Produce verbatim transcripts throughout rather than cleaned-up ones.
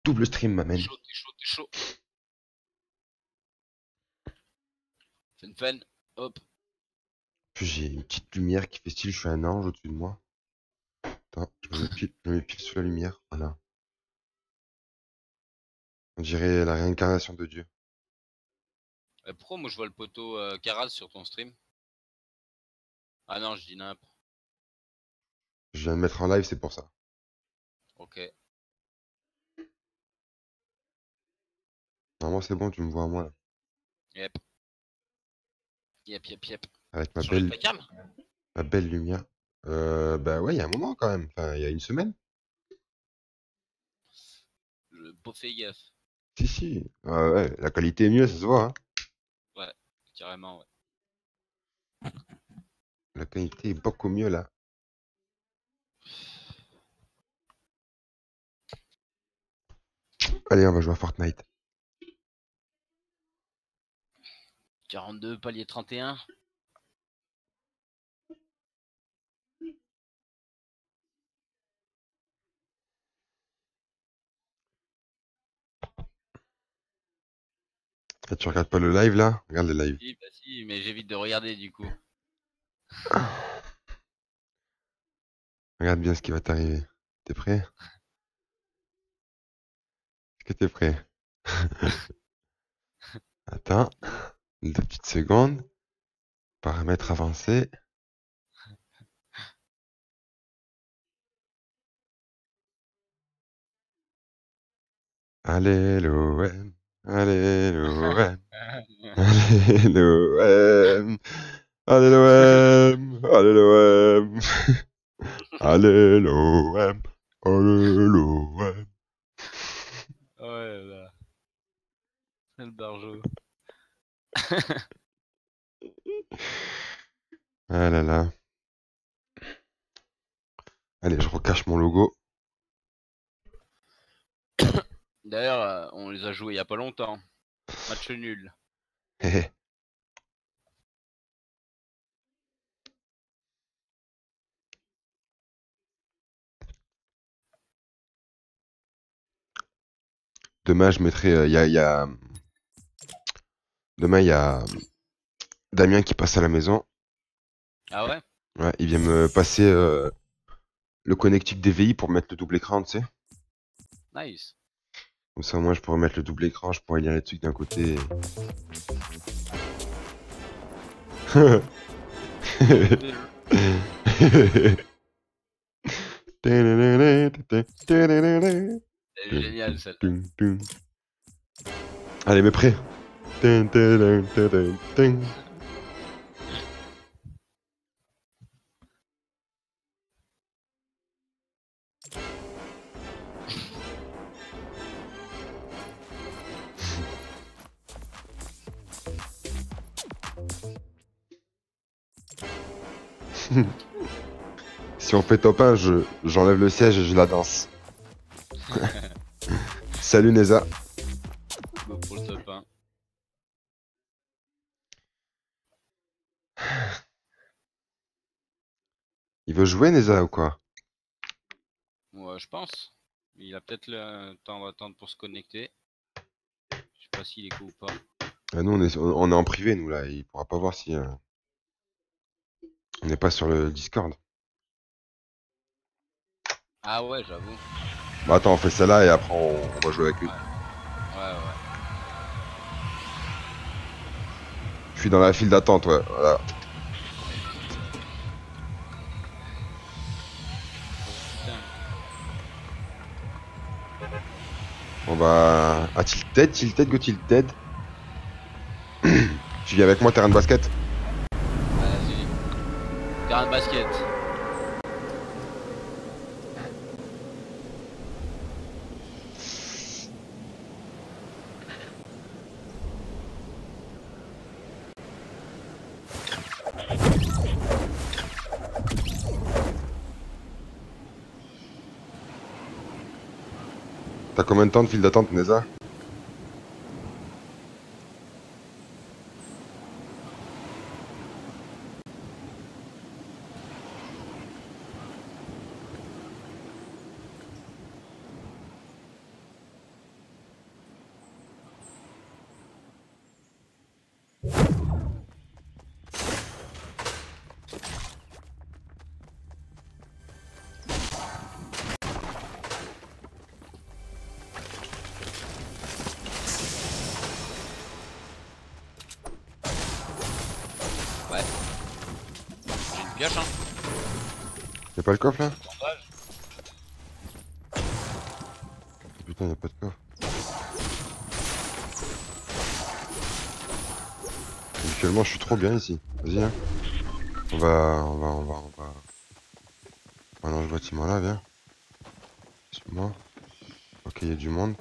Double stream, ma T'es man. chaud, t'es chaud, t'es chaud. Fen fen, hop. Puis j'ai une petite lumière qui fait style, je suis un ange au-dessus de moi. Attends, je me mets pile, je me mets pile sous la lumière. Voilà. On dirait la réincarnation de Dieu. Euh, pourquoi moi je vois le poteau euh, Karaz sur ton stream? Ah non, je dis nimp. Je viens de mettre en live, c'est pour ça. Ok. Normalement, c'est bon, tu me vois à moi, là. Yep. Yep, yep, yep. Avec ma T'as changé belle, ta cam? ma belle lumière. Euh, bah ouais, il y a un moment quand même. Enfin, il y a une semaine. J'ai pas fait gaffe. Si, si. Ah ouais, la qualité est mieux, ça se voit, hein. Ouais, carrément, ouais. La qualité est beaucoup mieux, là. Allez, on va jouer à Fortnite. quarante-deux, palier trente et un. Ah, tu regardes pas le live, là? Regarde le live. Si, bah si, mais j'évite de regarder du coup. Regarde bien ce qui va t'arriver. T'es prêt? Est-ce que t'es prêt? Attends, deux petites secondes. Paramètres avancés. Allez, l'O M. Allez, l'O M. Allez, l'O M. Allez, l'O M. Allez, l'O M. Allez, l'O M. Allez, l'O M. Ouais, là. C'est le barjo. Ah là là. Allez, je recache mon logo. D'ailleurs, euh, on les a joués il y a pas longtemps. Match nul. Hé hé. Demain, je mettrai. Il y a, y a- Demain, il y a Damien qui passe à la maison. Ah ouais? Ouais, il vient me passer euh, le connectique D V I pour mettre le double écran, tu sais. Nice. Comme ça, moi, je pourrais mettre le double écran, je pourrais lire les trucs d'un côté. C'est génial celle-là. Allez, mais prêt. Si on fait top un, je, j'enlève le siège et je la danse. Salut Neza. Go pour le top un. Il veut jouer Neza ou quoi? Ouais, je pense. Il a peut-être le temps d'attendre pour se connecter. Je sais pas s'il est co ou pas. Ah, nous on est, on est en privé nous là, il pourra pas voir si euh, on n'est pas sur le Discord. Ah ouais, j'avoue. Bah attends, on fait ça là et après on, on va jouer avec lui. Ouais, ouais, ouais. Je suis dans la file d'attente, ouais. Voilà. Putain. On va à Tilted, Tilted, go Tilted. Tu viens avec moi terrain de basket? Vas-y. Terrain de basket. T'as combien de temps de file d'attente, Neza? Pioche, hein. Y'a pas le coffre là? Bandage. Putain, y'a pas de coffre. Actuellement, je suis trop bien ici. Vas-y, hein. On va, on va, on va, on va. On va dans ce bâtiment là, viens. Suis-moi. Ok, y'a du monde.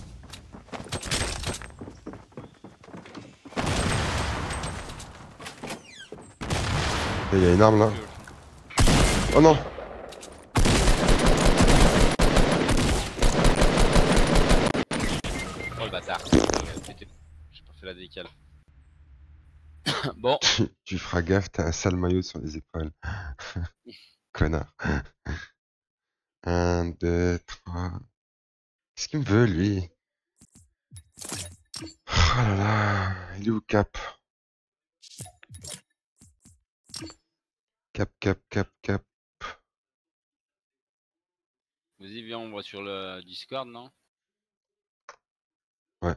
Il y a une arme là. Oh non! Oh le bâtard. J'ai pas fait la décale. Bon. Tu feras gaffe, t'as un sale maillot sur les épaules. Connard. Un, deux, trois. Qu'est-ce qu'il me veut lui? Oh là là, il est où Cap? Cap, cap, cap, cap. Vas-y, viens, on va sur le Discord, non? Ouais.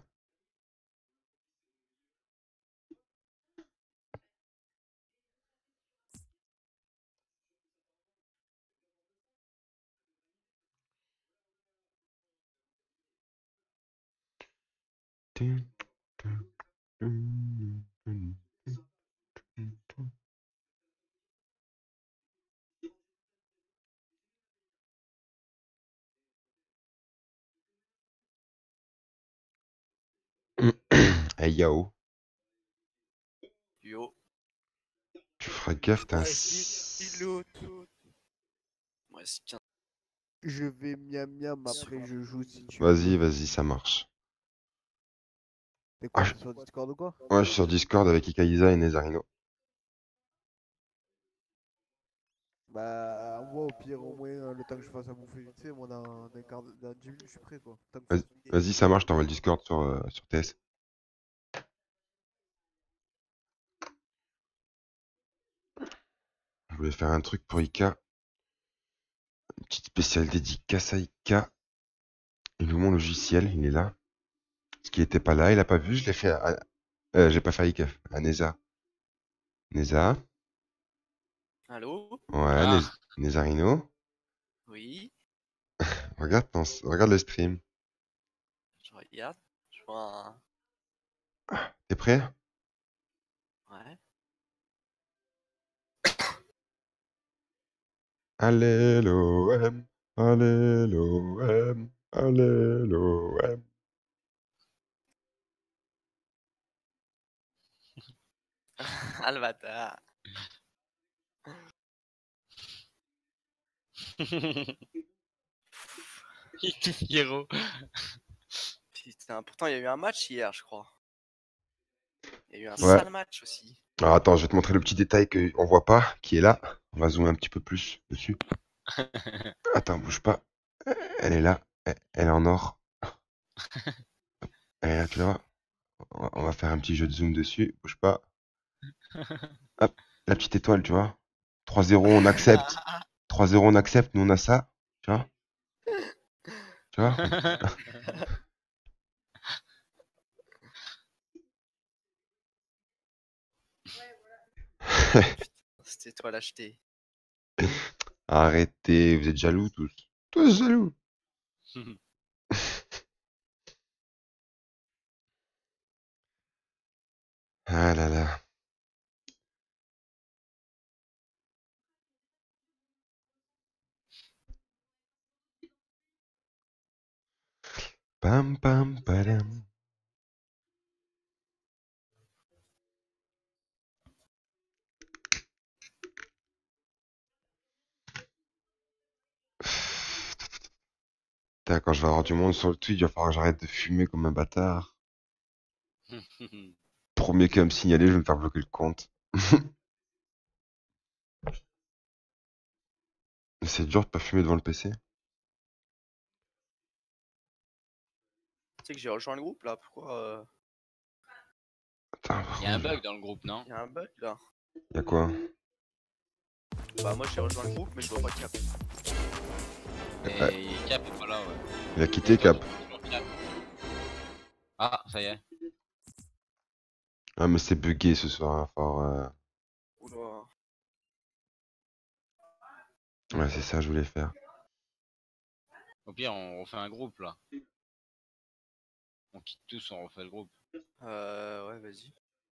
Hey yo. Yo. Tu feras gaffe, t'as un... Ouais, stylo, tout. Ouais, c'est tiens. Je vais miam miam après je joue si tu veux. Vas-y, vas-y, ça marche. T'es quoi, Ah, je- t'es sur Discord ou quoi? Ouais, je suis sur Discord avec Ikaiza et Nezarino. Bah, moi au pire, au moins, euh, le temps que je fasse à bouffer vite fait, moi dans, dans, un quart de- dans dix minutes je suis prêt quoi. Tant que Vas-y, ça se finit. vas-y, ça marche, je t'envoie le Discord sur, euh, sur T S. Je voulais faire un truc pour Ika. Une petite spéciale dédicace à Ika. Il nous mon logiciel, il est là. Ce qui était pas là, il a pas vu, je l'ai fait à... Euh, j'ai pas fait à Ika, à Neza. Neza. Allô? Ouais, Ah. Nez- Nezarino. Oui, Regarde, ton... regarde le stream. je regarde. Je vois un... T'es prêt? Ouais. Allez l'O M, allez l'O M, allez l'O M. Ah le bâtard. Pierrot. Putain, pourtant il y a eu un match hier, je crois. Il y a eu un Ouais. sale match aussi. Alors attends, je vais te montrer le petit détail qu'on voit pas, qui est là. On va zoomer un petit peu plus dessus. Attends, bouge pas. Elle est là, elle elle est en or. Elle est là, tu la vois? On va- on va faire un petit jeu de zoom dessus, bouge pas. Hop, la petite étoile, tu vois? trois zéro, on accepte. trois zéro, on accepte, nous on a ça. Tu vois? Tu vois? C'était toi l'acheter. Arrêtez, vous êtes jaloux tous. Tous jaloux. Ah là là. Pam pam padam. Putain, quand je vais avoir du monde sur le Twitch, il va falloir que j'arrête de fumer comme un bâtard. Premier qui va me signaler, je vais me faire bloquer le compte. C'est dur de pas fumer devant le P C. Tu sais que j'ai rejoint le groupe là, pourquoi euh... Attends, Il y a un bug dans le groupe, non? y a un bug là? Y'a quoi? Bah moi j'ai rejoint le groupe mais je vois pas Cap. Et Cap est pas là, ouais. Il a quitté Cap. Cap. Ah, ça y est. Ah mais c'est bugué ce soir, hein, fort. Euh... Oula. Ouais, c'est ça, je voulais faire. Au pire, on refait un groupe là. On quitte tous, on refait le groupe. Euh, ouais, vas-y.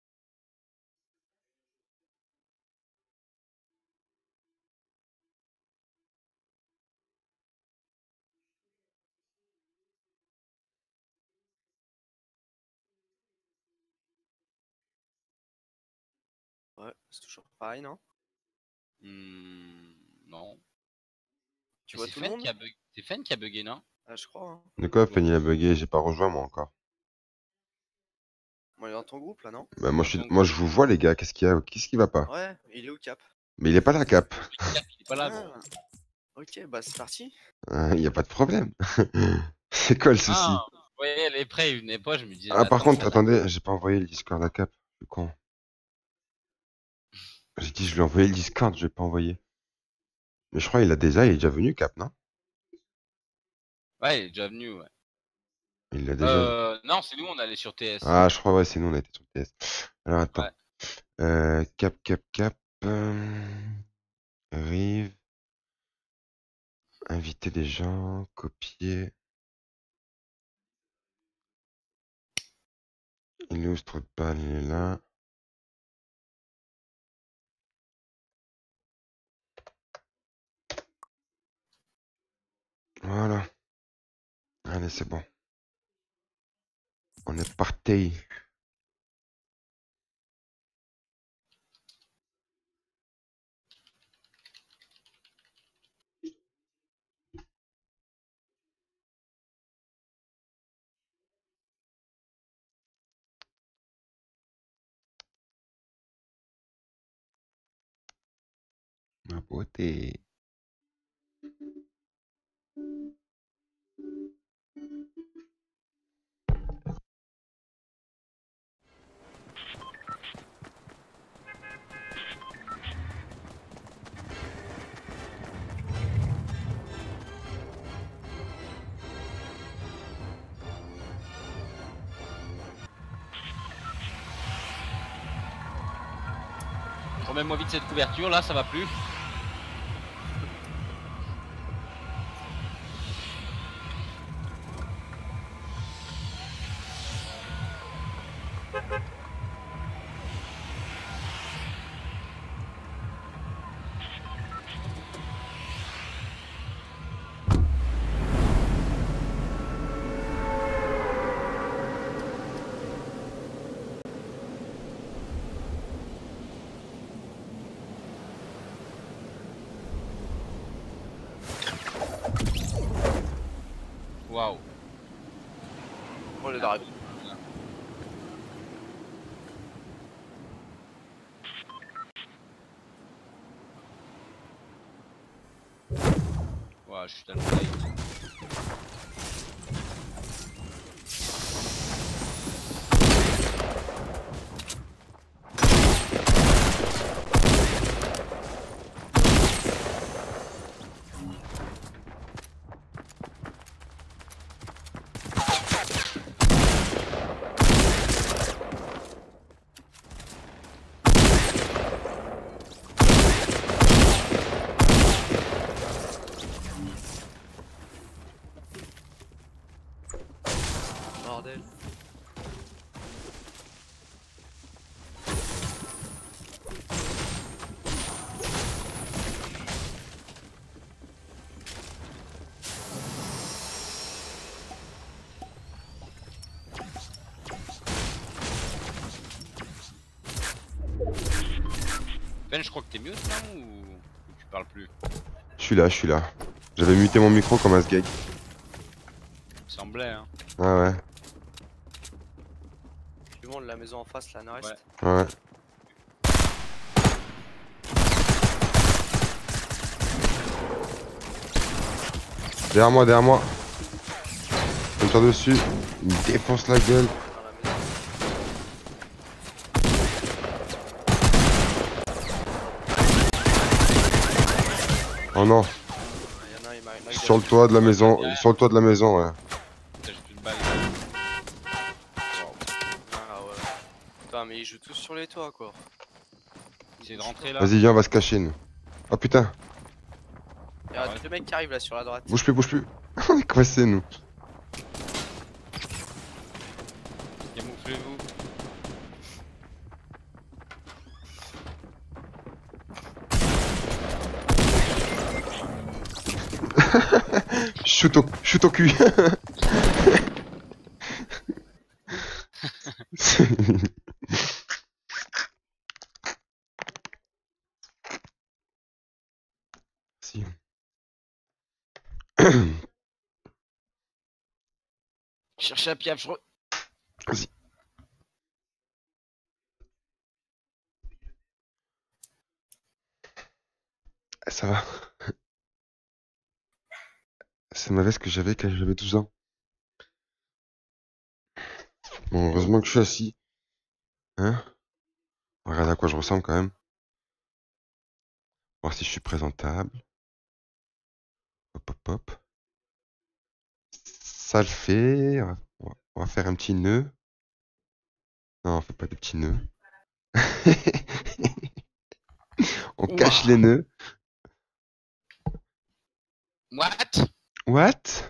Ouais, c'est toujours pareil, non? Hmm, non. Tu Mais vois c'est tout le Fen monde? qui a bug... C'est Fen qui a bugué, non? Ah, je crois, hein. De quoi, Fanny a bugué? J'ai pas rejoint moi encore. Bon, il est dans ton groupe là, non? Bah, moi, Dans je suis... ton moi, groupe. je vous vois, les gars. Qu'est-ce qu'il y a? Qu'est-ce qui va pas? Ouais, il est où Cap? Mais il est pas là, Cap. Il est pas là, gros. Ah, ok, bah c'est parti. Euh, Il y a pas de problème. C'est quoi le souci? Ah, vous voyez, les prêts, il venait pas, je me disais. Ah, mais par attends, contre, ça va. attendez, j'ai pas envoyé le Discord à Cap. Je suis con. J'ai dit, je lui ai envoyé le Discord, je l'ai pas envoyé. Mais je crois qu'il a déjà, il est déjà venu, Cap, non? Ouais, il est déjà venu, ouais. Il l'a déjà. Euh, non, c'est nous, on allait sur T S. Ah, je crois, ouais, c'est nous, on a été sur T S. Alors, attends. Ouais. Euh, cap, cap, cap. euh, Rive. Inviter des gens. Copier. Illustre pas, il est là. Voilà. Allez, c'est bon. On est parti. Ma beauté. Remets-moi vite cette couverture, là, ça va plus. Waouh. Oh, le d'arrêt. Waouh, je suis tellement light. Bordel. Ben, je crois que t'es mieux, non? Ou tu parles plus? Je suis là, je suis là. J'avais muté mon micro comme un sgeg. Il semblait, hein. Ah ouais. Tu montes la maison en face, là, Nord-Est. Ouais. Ouais. Derrière moi, derrière moi. Je me tire dessus. Il me défonce la gueule. Dans la maison. Oh non. Il y en a un, il m'a- il m'a Sur le toit de la maison. Sur le toit de la maison, ouais. Putain, j'ai plus de balles. Waouh. Ah ouais. Putain, mais ils jouent tous sur les toits, quoi. Essayez de rentrer là. Vas-y, viens, on va se cacher, nous. Oh putain. y a deux mecs qui arrivent là sur la droite. Bouge plus, bouge plus. On est coincés, nous. Camouflez-vous. Shoot au, shoot au cul. Si. Cherchez à piaf, je re... Vas-y. Ça va. C'est ma veste que j'avais quand j'avais douze ans. Bon, heureusement que je suis assis. Hein? Regarde à quoi je ressemble quand même. Voir si je suis présentable. Hop hop hop. Ça le fait. On va, on va faire un petit nœud. Non, on fait pas de petits nœuds. On Ouah. cache les nœuds. What? What?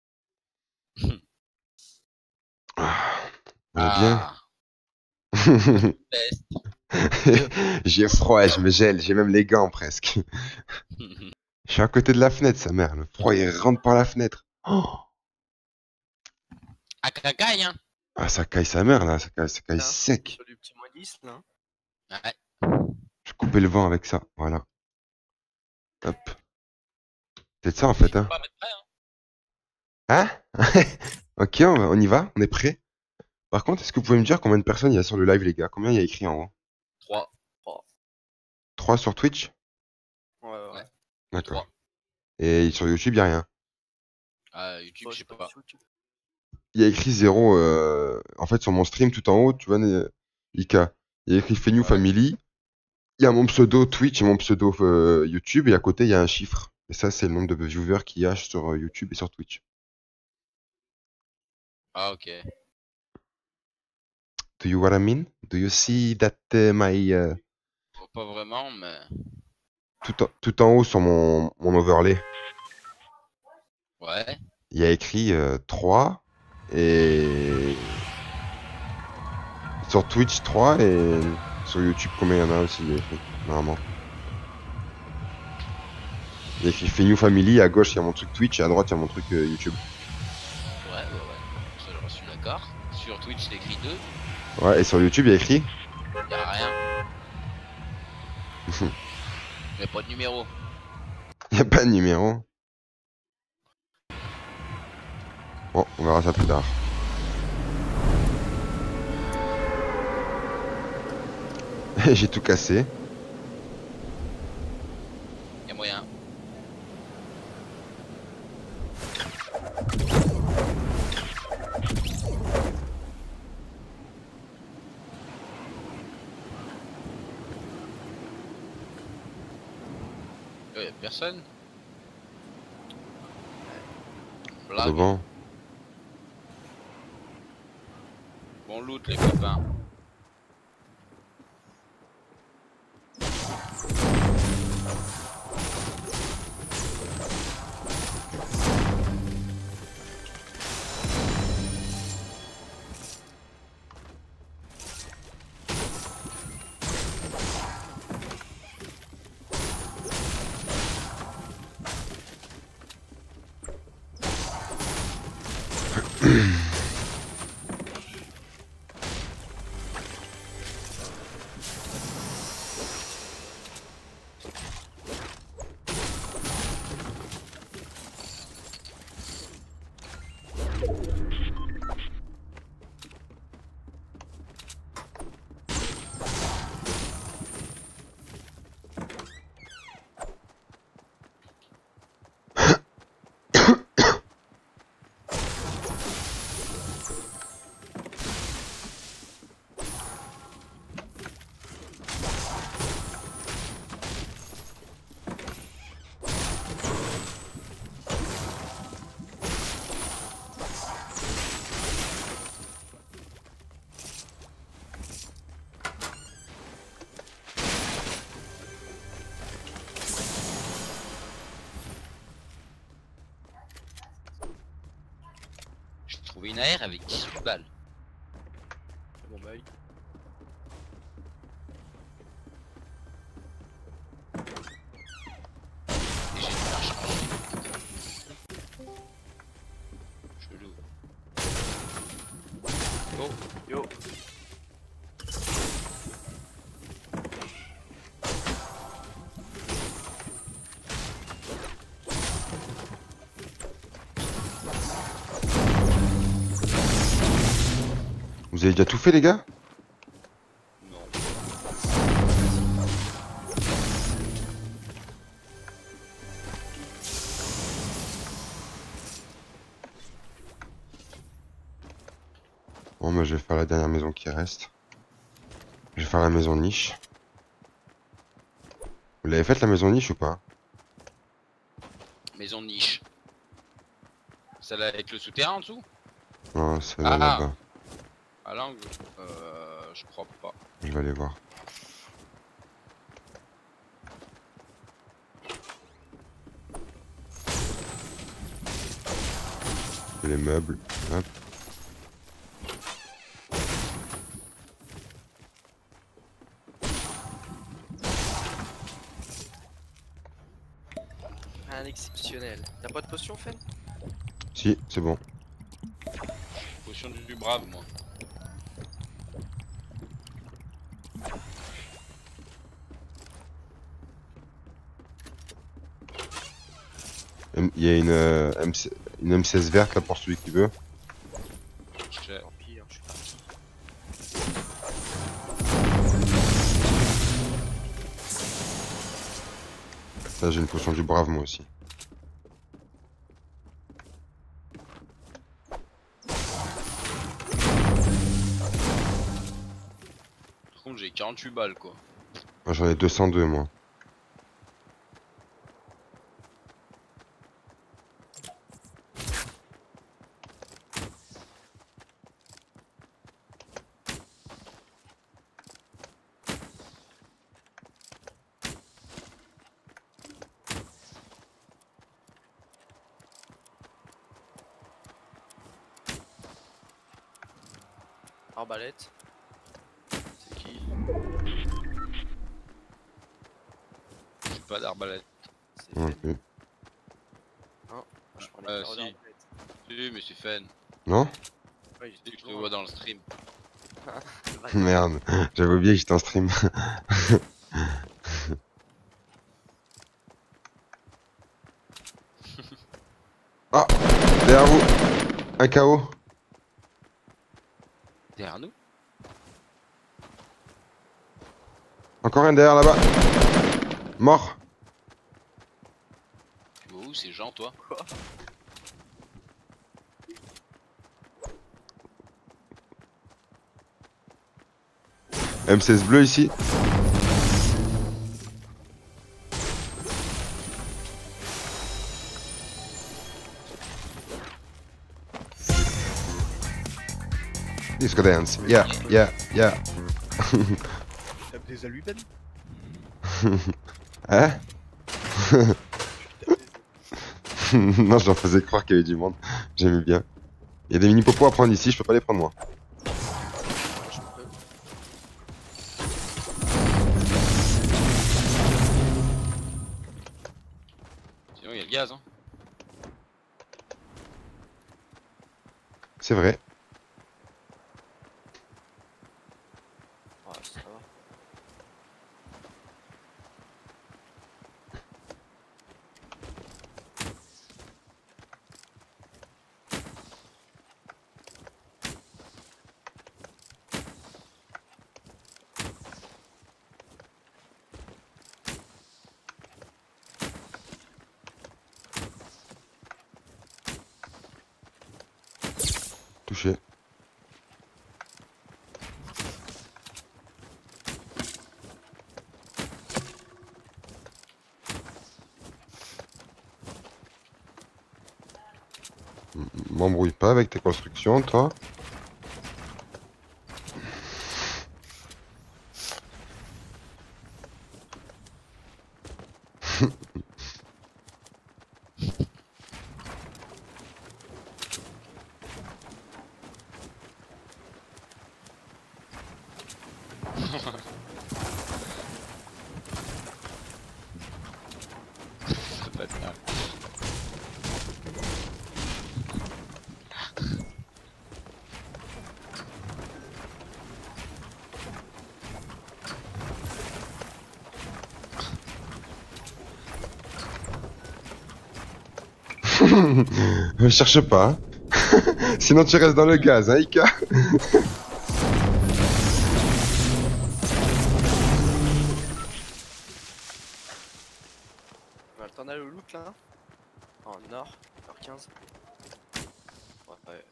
Ah, on est bien. Best. J'ai froid, je me gèle, j'ai même les gants presque. Je suis à côté de la fenêtre, sa mère. Le froid, il rentre par la fenêtre. Oh, À cacaille, hein? ah, ça caille sa mère, là. Ça caille, ça caille Là, sec. Sur du petit moins dix là. Ouais. Je coupais le vent avec ça. Voilà. Hop. C'est ça, en fait, hein. Pas mettre prêt, hein? Hein? Ok, on, va- on y va, on est prêt. Par contre, est-ce que vous pouvez me dire combien de personnes il y a sur le live, les gars? Combien il y a écrit en haut? trois. trois sur Twitch? Ouais, ouais. Ouais. D'accord. trois. Et sur YouTube, il y a rien. Ah, YouTube, je sais pas. sur YouTube. Il y a écrit zéro. Euh... En fait, sur mon stream, tout en haut, tu vois, né- Ika, il y a écrit Fenu Ouais. Family. Il y a mon pseudo Twitch et mon pseudo euh, YouTube. Et à côté, il y a un chiffre. Et ça, c'est le nombre de viewers qu'il y a sur euh, YouTube et sur Twitch. Ah, ok. Do you what I mean? Do you see that uh, my... uh, Pas vraiment, mais... tout, en, tout en haut sur mon, mon overlay, Ouais. il y a écrit euh, trois. Et... Sur Twitch, trois. Et sur YouTube, combien il y en a aussi, il y a écrit, normalement. Il y a écrit Fenu Family. À gauche, il y a mon truc Twitch. Et à droite, il y a mon truc euh, YouTube. Ouais, ouais, ouais. Ça, je suis d'accord. Sur Twitch, c'est écrit deux. Ouais, et sur YouTube, il y a écrit... Y'a rien. Y'a pas de numéro. Il n'y a pas de numéro. Bon, on verra ça plus tard. J'ai tout cassé. Y'a moyen. Euh, y'a personne. Blague. Devant. Bon loot, les copains. trouvé une A R avec dix-huit balles. Bon bah oui. Et j'ai dû la recharger. Chelou. Oh, yo. Vous avez déjà tout fait, les gars? Non. Bon, bah, je vais faire la dernière maison qui reste. Je vais faire la maison niche. Vous l'avez faite, la maison niche, ou pas? Maison de niche. Celle avec le souterrain en dessous? Non, c'est Ah. là-bas. À l'angle euh, je crois pas. Je vais aller voir. Les meubles. Hop. Un exceptionnel. T'as pas de potion, Fen? Si, c'est bon. Potion du, du brave, moi. Il y a une, euh, M C une M seize verte là pour celui qui veut. Je- Tant pis, hein, je suis parti. Là j'ai une potion du brave moi aussi. Par contre, j'ai quarante-huit balles, quoi. Moi j'en ai deux cent deux moi. Arbalète. C'est qui? J'ai pas d'arbalète. C'est Non Fen. plus. Je prends les Euh, carreaux si. d'arbalète. Si, mais c'est fun. Non? Ouais, Tu sais j'étais que je te loin. vois dans le stream. Merde, j'avais oublié que j'étais en stream. Ah, derrière vous. Un K O. Derrière nous? Encore un derrière là-bas. Mort. Tu vois où ces gens, toi? Quoi? M seize bleu ici. Disco dance. Yeah, yeah, yeah. T'as des allumes, Ben? Hein? Non, j'en faisais croire qu'il y avait du monde. J'aimais bien. Il y a des mini popos à prendre ici, je peux pas les prendre moi. Je peux. Sinon, il y a le gaz, hein. C'est vrai. Ouais, ça va. Touché. M- M'embrouille pas avec tes constructions, toi. Ce bâtard. Je cherche pas. Sinon tu restes dans le gaz, hein, Ika. Bah, t'en as le loot là? En nord, nord quinze. Ouais, ouais.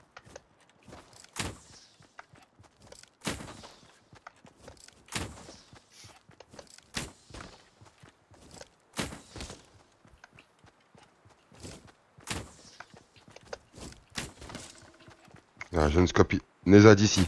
Ah, je ne scopie. Neza d'ici.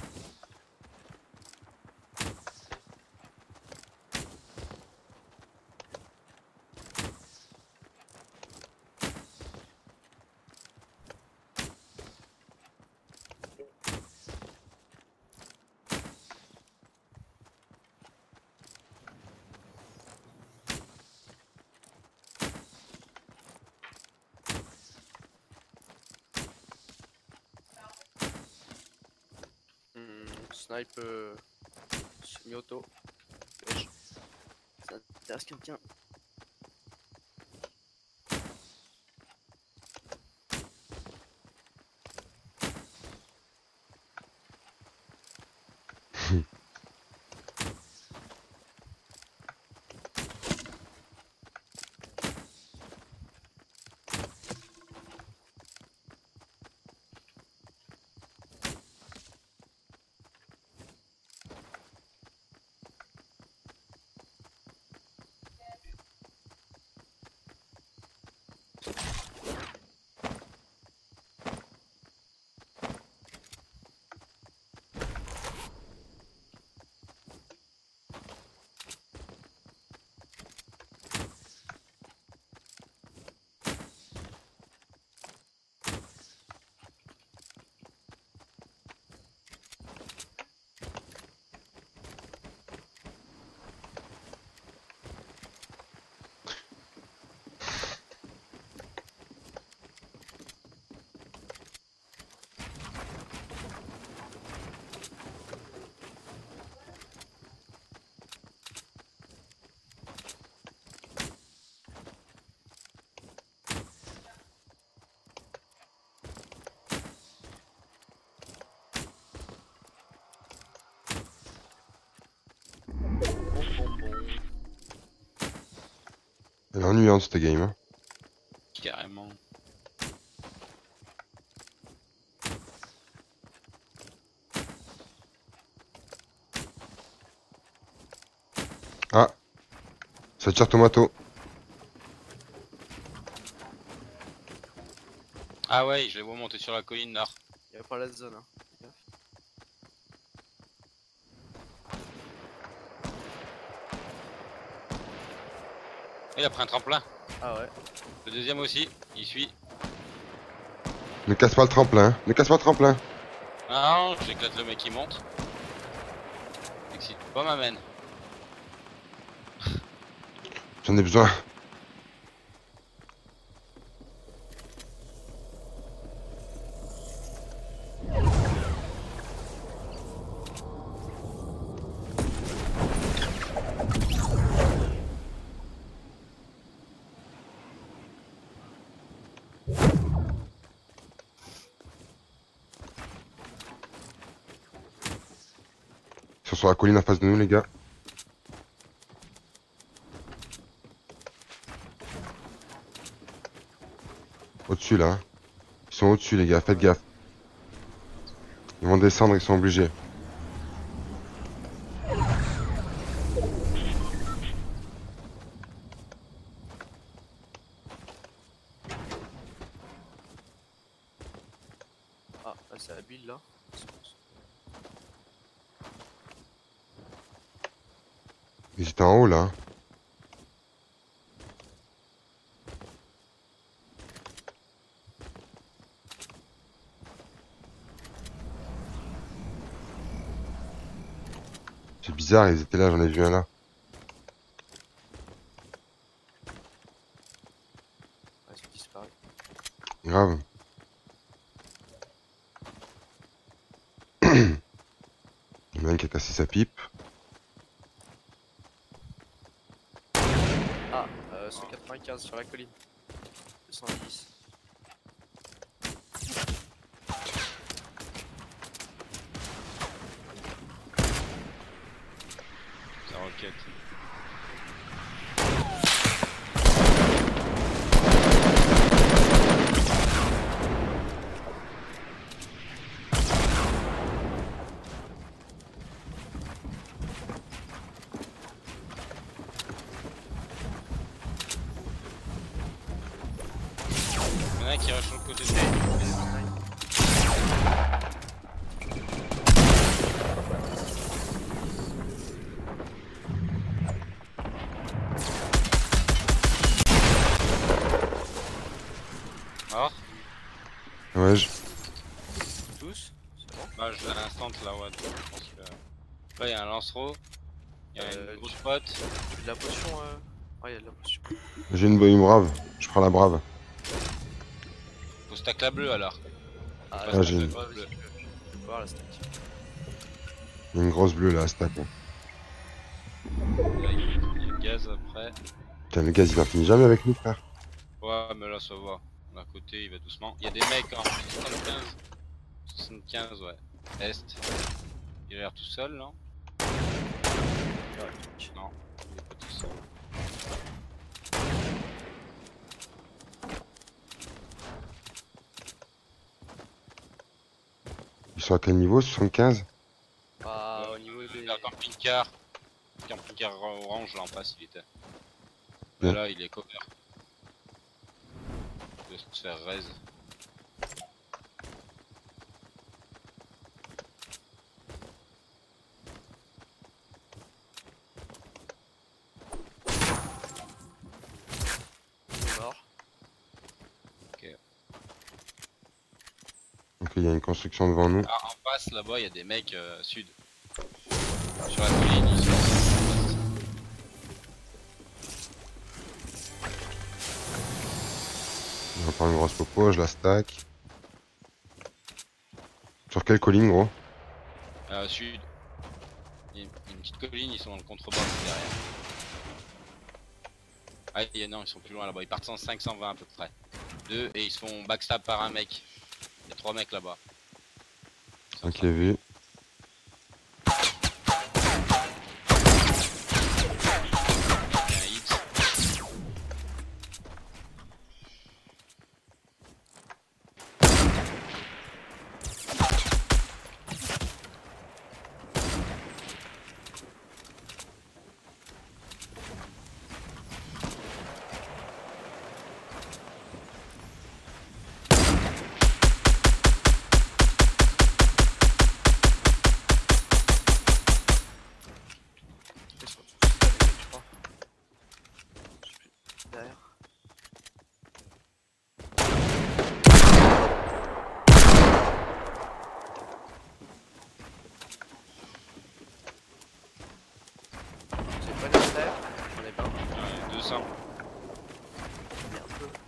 Hmm, snipe euh, semi-auto. Wesh. Ça intéresse quelqu'un. Bon, bon, bon. Elle est ennuyante cette game, hein. Carrément. Ah. Ça tire tomato. Ah ouais, je les vois monter sur la colline nord. Y'a pas la zone, hein. Fais gaffe. Il a pris un tremplin. Ah ouais. Le deuxième aussi, il suit. Ne casse pas le tremplin. Ne casse pas le tremplin. Ah non, j'éclate le mec qui monte. Excite pas ma mène. J'en ai besoin. Ils sont sur la colline en face de nous, les gars. Au-dessus, là. Ils sont au-dessus, les gars. Faites gaffe. Ils vont descendre, ils sont obligés. Ah, là c'est habile là. Ils étaient en haut, là. C'est bizarre, ils étaient là, j'en ai vu un là. Ouais, ils ont disparu. Grave. Il y en a un qui a cassé sa pipe. Ah, euh, cent quatre-vingt-quinze sur la colline. deux cent dix. Sa roquette. Il y en a un qui rush sur le côté de mort. Ouais, je... Tous? C'est bon? Bah, je l'ai à l'instant là, ouais. Je pense que. Là, il y a un lance-row. Il y a Euh, une grosse pote. Tu veux de la potion euh... Ouais, il y a de la potion. j'ai une bonne brave. Je prends la brave. Faut stack la bleue alors. Ah, Faut Ah, pas j'ai stack une- la ouais, bleue. vas-y, je vais voir la stack. Il y a une grosse bleue là à stack. Hein. Là, il y a le gaz après. Putain, le gaz il en finit jamais avec nous, frère. Ouais, mais là, ça va. D'un côté, il va doucement. Il y a des mecs en soixante-quinze. soixante-quinze, ouais. Est. Il a l'air tout seul, non? Non, il est pas tout seul. Ils sont à quel niveau? soixante-quinze? Ah, Euh, au niveau de la camping-car. Camping-car orange, là en face, il était. Mais Bien. là, il est cover. Il doit se faire raise. il est mort. Donc il y a une construction devant nous. Ah, en face, là-bas, il y a des mecs euh, sud. Sur la colline, ils sont. On va prendre une grosse popo, je la stack. Sur quelle colline, gros? Euh, sud. Il y a une, une petite colline, ils sont dans le contrebas derrière. Ah, il y a- non, ils sont plus loin là-bas. Ils partent cent cinq cent vingt à peu près. Deux, et ils se font backstab par un mec. Il y a trois mecs là-bas. Ok, vu. Il y a un hit. Ils sont tous là, les mecs, je crois. Je sais plus. Derrière. Vous avez pas les stairs? J'en ai pas. Euh, deux cents. Mais un peu.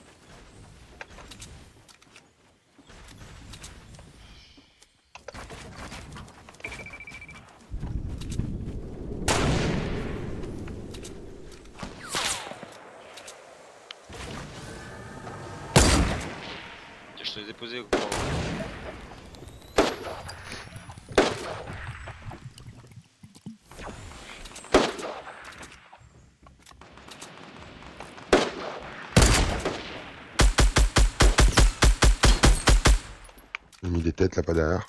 Ok, je te les ai posés au courant. J'ai mis des têtes là, pas derrière.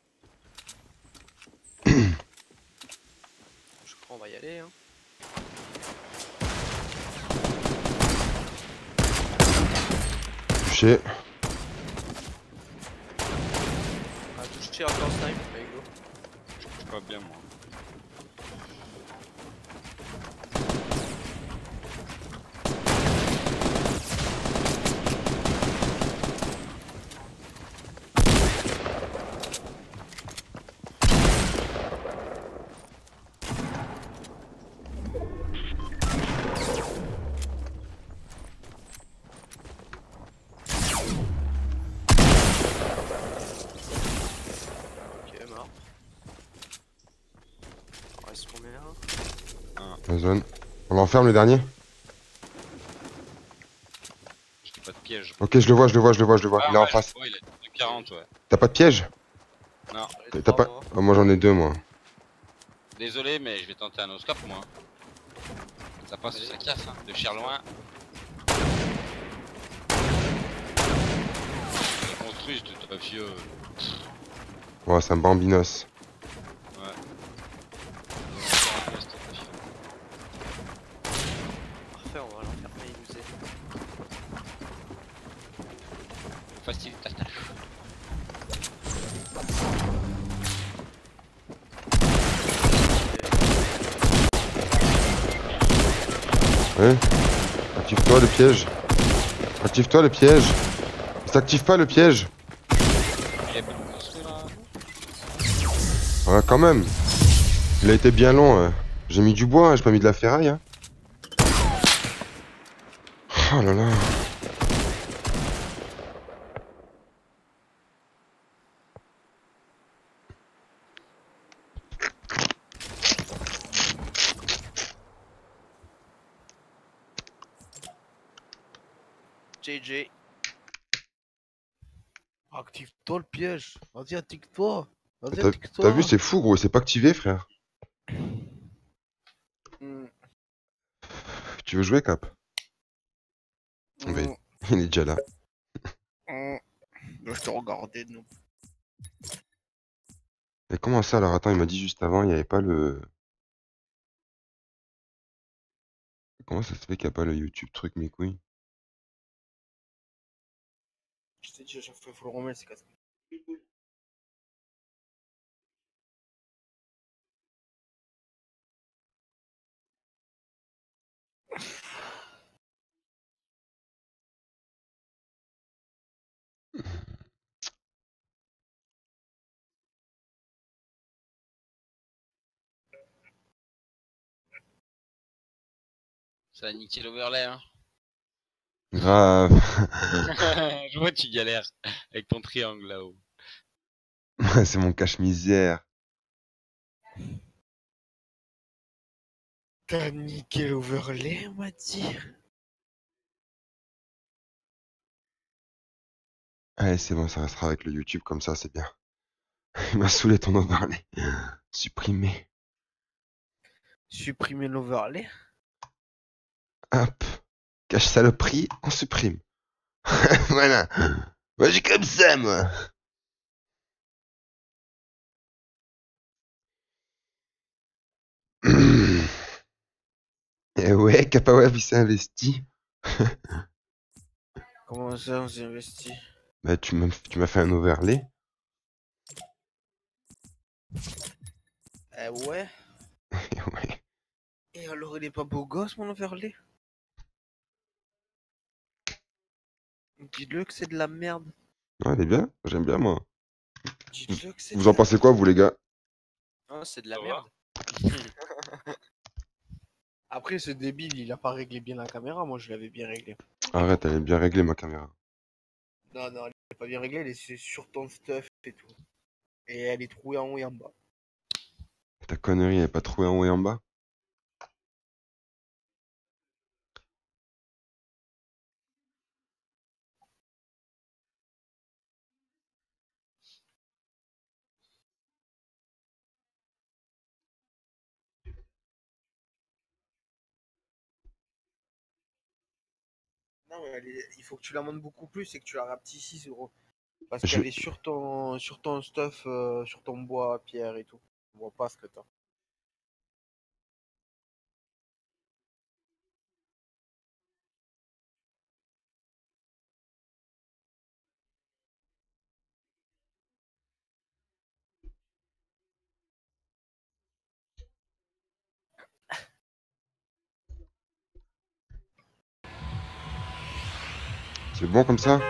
Je crois qu'on va y aller. Hein. Touché. On va toucher encore snipe, avec go. Je touche pas bien, moi. La zone. On l'enferme le dernier. J'ai pas de piège. Ok, je le vois, je le vois, je le vois, je le vois. Ah, Il est en ouais, face. ouais, il a deux quarante, ouais. T'as pas de piège? Non. Les T'as trois, pas... moi. Oh, moi j'en ai deux, moi. Désolé, mais je vais tenter un oscope, moi. Ça passe, ça casse, hein. De cher loin. Je construis, je te tape vieux. Ouais, c'est un bambinos. Ouais. Parfait, on va l'enfermer, il nous aide. Facilite ta tâche. Ouais. Active-toi le piège. Active-toi le piège. S'active pas le piège. Il y a pas de construit là. Ouais, quand même. Il a été bien long. hein. J'ai mis du bois, hein, j'ai pas mis de la ferraille. Hein. Oh là là. J J. Active-toi le piège. Vas-y, active-toi. Vas-y, T'as active-toi. t'as vu, c'est fou, gros. C'est pas activé, frère. Hmm. Tu veux jouer, Cap? Mm, Ouais. Il est déjà là. mm. Je te regardais, nous. Et comment ça, alors attends, il m'a dit juste avant, il n'y avait pas le... Comment ça se fait qu'il n'y a pas le YouTube truc, mes couilles? Je t'ai dit à chaque fois, il faut le remettre, c'est casse. Ça a niqué l'overlay, hein. Grave. Je vois que tu galères avec ton triangle là-haut. C'est mon cache-misère. T'as niqué l'overlay, on m'a dit. Allez, c'est bon, ça restera avec le YouTube, comme ça, c'est bien. Il m'a saoulé ton overlay. Supprimé. Supprimer l'overlay. Hop. Cache saloperie, on supprime. Voilà. Moi, j'ai comme ça, moi. Et ouais, Kapaweb, il s'est investi. Comment ça, on s'est investi? Bah, tu m'as tu m'as fait un overlay. Eh ouais. Et ouais. Et alors, il est pas beau gosse, mon overlay? Dis-le que c'est de la merde. Ouais, elle est bien. J'aime bien, moi. Dis-le que c'est Vous de en la pensez quoi, vous, les gars? Ah, c'est de la Ça va merde. Après, ce débile, il a pas réglé bien la caméra. Moi, je l'avais bien réglé. Arrête, elle est bien réglée, ma caméra. Non, non, elle est pas bien réglée. Elle est sur ton stuff et tout. Et elle est trouée en haut et en bas. Ta connerie, elle est pas trouée en haut et en bas? Non, mais elle est- il faut que tu la montes beaucoup plus et que tu la rapetisses, gros. Parce Je- qu'elle est sur ton, sur ton stuff, euh, sur ton bois, pierre et tout. On voit pas ce que t'as. C'est bon comme ça?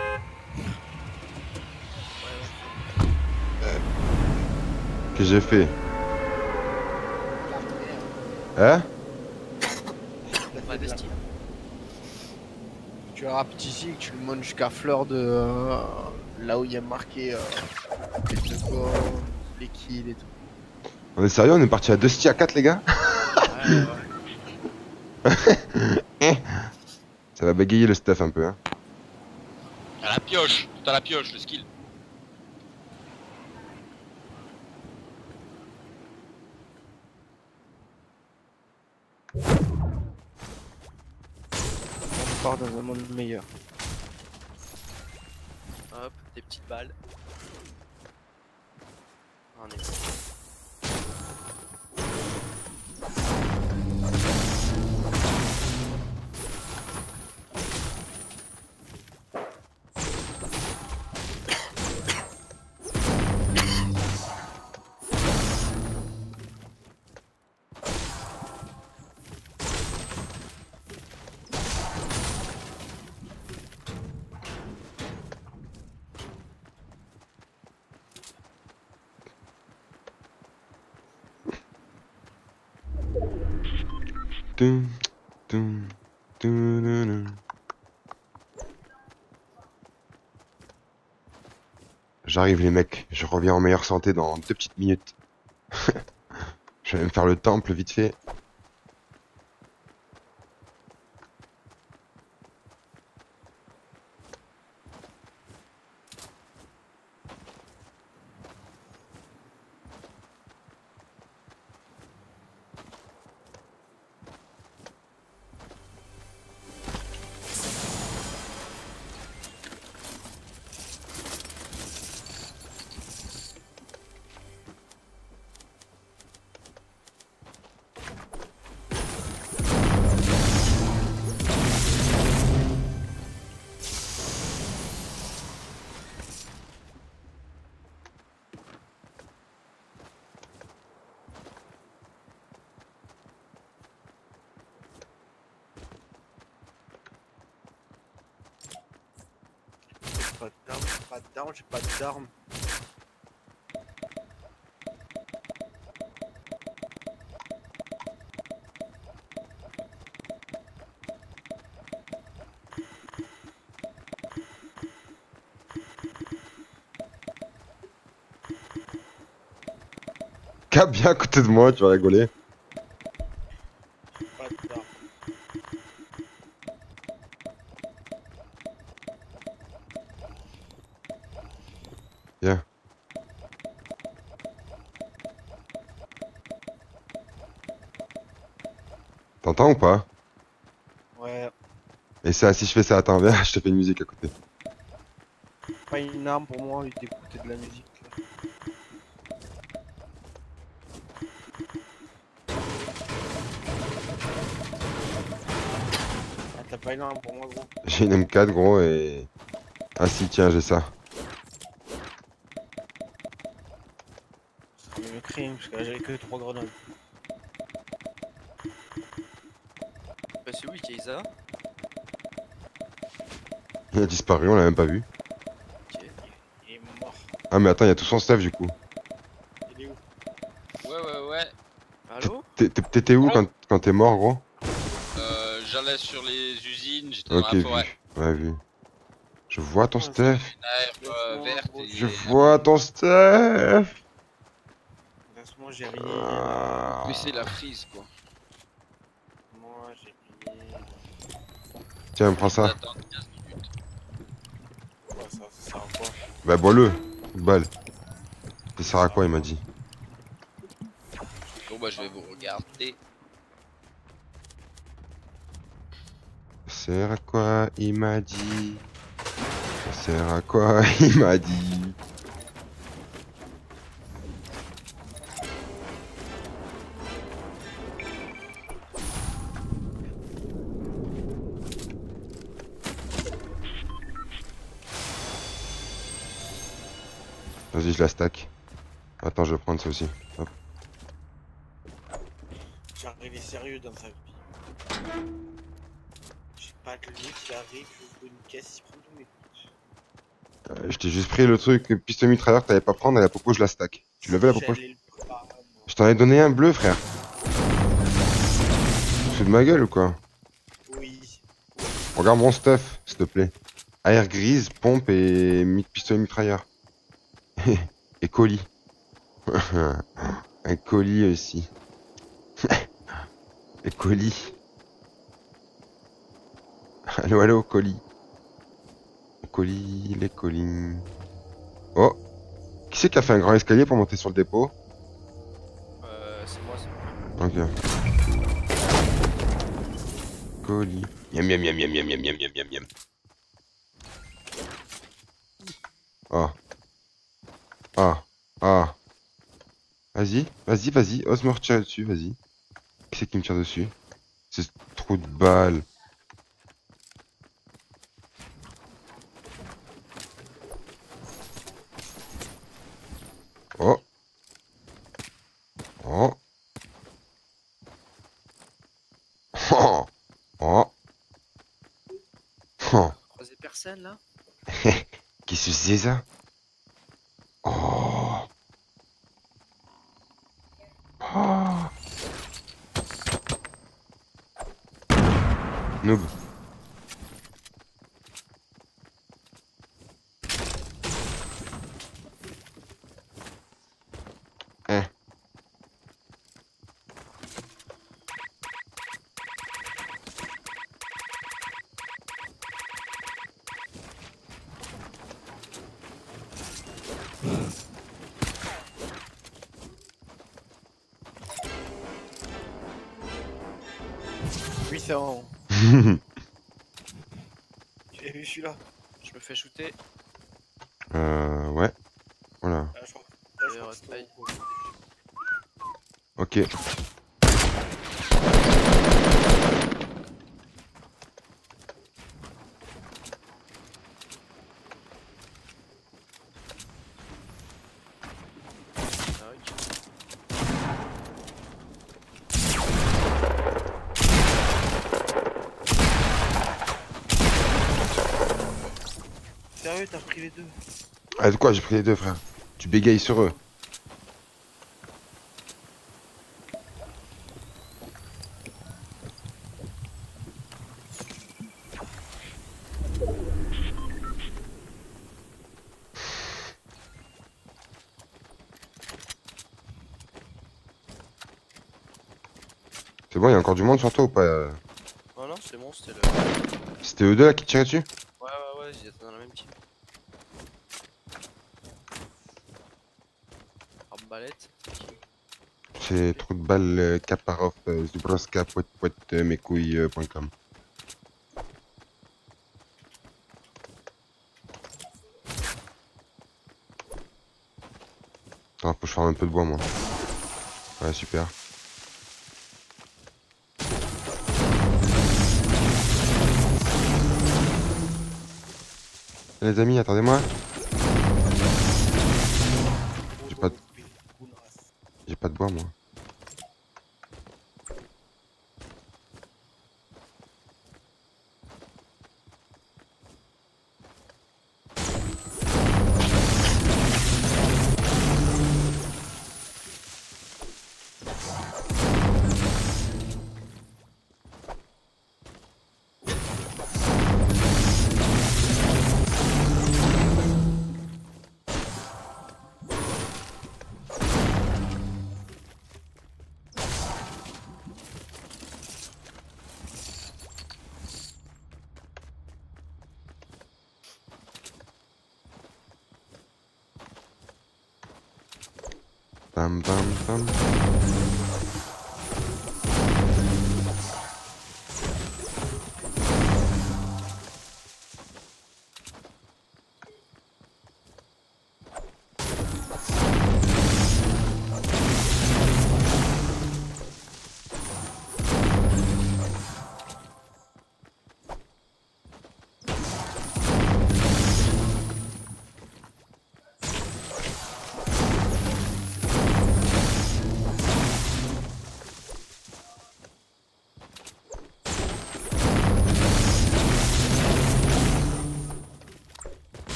Que j'ai fait? Hein? Pas d'estime. Tu la rapetisses et que tu le montes jusqu'à fleur de euh, là où il y a marqué euh, le corps, les kills et tout. On est sérieux? On est parti à deux stis à quatre, les gars? Ouais, ouais. Ça va bégayer le stuff un peu, hein. À la pioche, tout à la pioche, le skill. On part dans un monde meilleur. Hop, des petites balles. On est... Tum, tum, tum, tum, tum. J'arrive les mecs, je reviens en meilleure santé dans deux petites minutes. Je vais me faire le temple vite fait. Pas d'armes, pas d'armes, j'ai pas d'armes. Cap bien à côté de moi, tu vas rigoler. Pas d'armes. Viens. T'entends ou pas? Ouais, Et ça, si je fais ça, attends, viens, je te fais une musique à côté. pas une arme pour moi, d'écouter de la musique. Là. Ah, t'as pas une arme pour moi, gros. J'ai une M quatre, gros, et... Ah si, tiens, j'ai ça. Ce sera même crime, parce que là, j'avais que trois grenades. Bah c'est oui, Kaiza. Il a disparu, on l'a même pas vu. Ok. Il est mort. Ah mais attends, il y a tout son stuff du coup. Il est où? Ouais, ouais, ouais. Allô? T'é- t'é- T'étais où quand, quand t'es mort, gros? Euh, j'allais sur les usines, j'étais Ok, dans vu. la forêt. Ouais, vu. Je vois ton Ouais, stuff. Une herbe euh, Laisse-moi, verte gros, et... Je vois ton stuff. Laisse-moi, j'ai rien. Ah. Mais c'est la frise, quoi. Moi, j'ai rien. Tiens, prends ça. T'attends quinze minutes. Ouais, ça, ça sert à quoi? Bah bois-le. Une balle. Ça sert à quoi, il m'a dit. Bon bah je vais vous regarder. Ça sert à quoi, il m'a dit. Ça sert à quoi, il m'a dit. Vas-y, je la stack. Attends, je vais prendre ça aussi. Hop. J'ai arrivé sérieux dans sa vie. J'ai pas de lui qui arrive, j'ouvre une caisse, il prend tous mes trucs. Euh, je t'ai juste pris le truc pistolet mitrailleur que t'avais pas prendre et la popo, je la stack. Tu l'avais la popo? J'allais le prendre, moi. Je t'en ai donné un bleu, frère. Tu te fous de ma gueule ou quoi? Oui. Regarde mon stuff, s'il te plaît. Air grise, pompe et mi- pistolet mitrailleur. Et colis. Un colis aussi. Et colis. Allô, allô, colis. Colis, les colis. Oh, qui c'est qui a fait un grand escalier pour monter sur le dépôt? Euh, c'est moi, c'est moi. Ok. Colis. Miam miam miam miam miam miam miam miam miam miam. Ah. Ah. Ah. Vas-y, vas-y, vas-y, ose me retirer dessus, vas-y. Qui c'est qui me tire dessus? C'est ce trou de balle. Oh. Oh. Oh. Oh. Oh. Croisé personne là? Qu'est-ce que c'est ça? Oh. Oh. Noob. Hein. huit cents. J'ai vu celui-là. Je me fais shooter. euh, ouais. Voilà. Ah, je crois- Je je vais crois que c'est repaye. bon. Ok. Ah, ok. Sérieux, t'as pris les deux? Ah, de quoi? J'ai pris les deux, frère. Tu bégayes sur eux. C'est bon, il y a encore du monde sur toi ou pas? euh Non, non, c'est bon, c'était le. C'était eux deux là qui tiraient dessus? Ouais, ouais, ouais, ils étaient dans la même team. Arbalète. C'est trou de balle euh, Kaparov, euh, Zubroska, poète poète, euh, mes couilles, euh, point com. Attends, faut que je fasse un peu de bois, moi. Ouais, super. Les amis, attendez-moi. J'ai pas de... J'ai pas de bois, moi. Bam bam bam.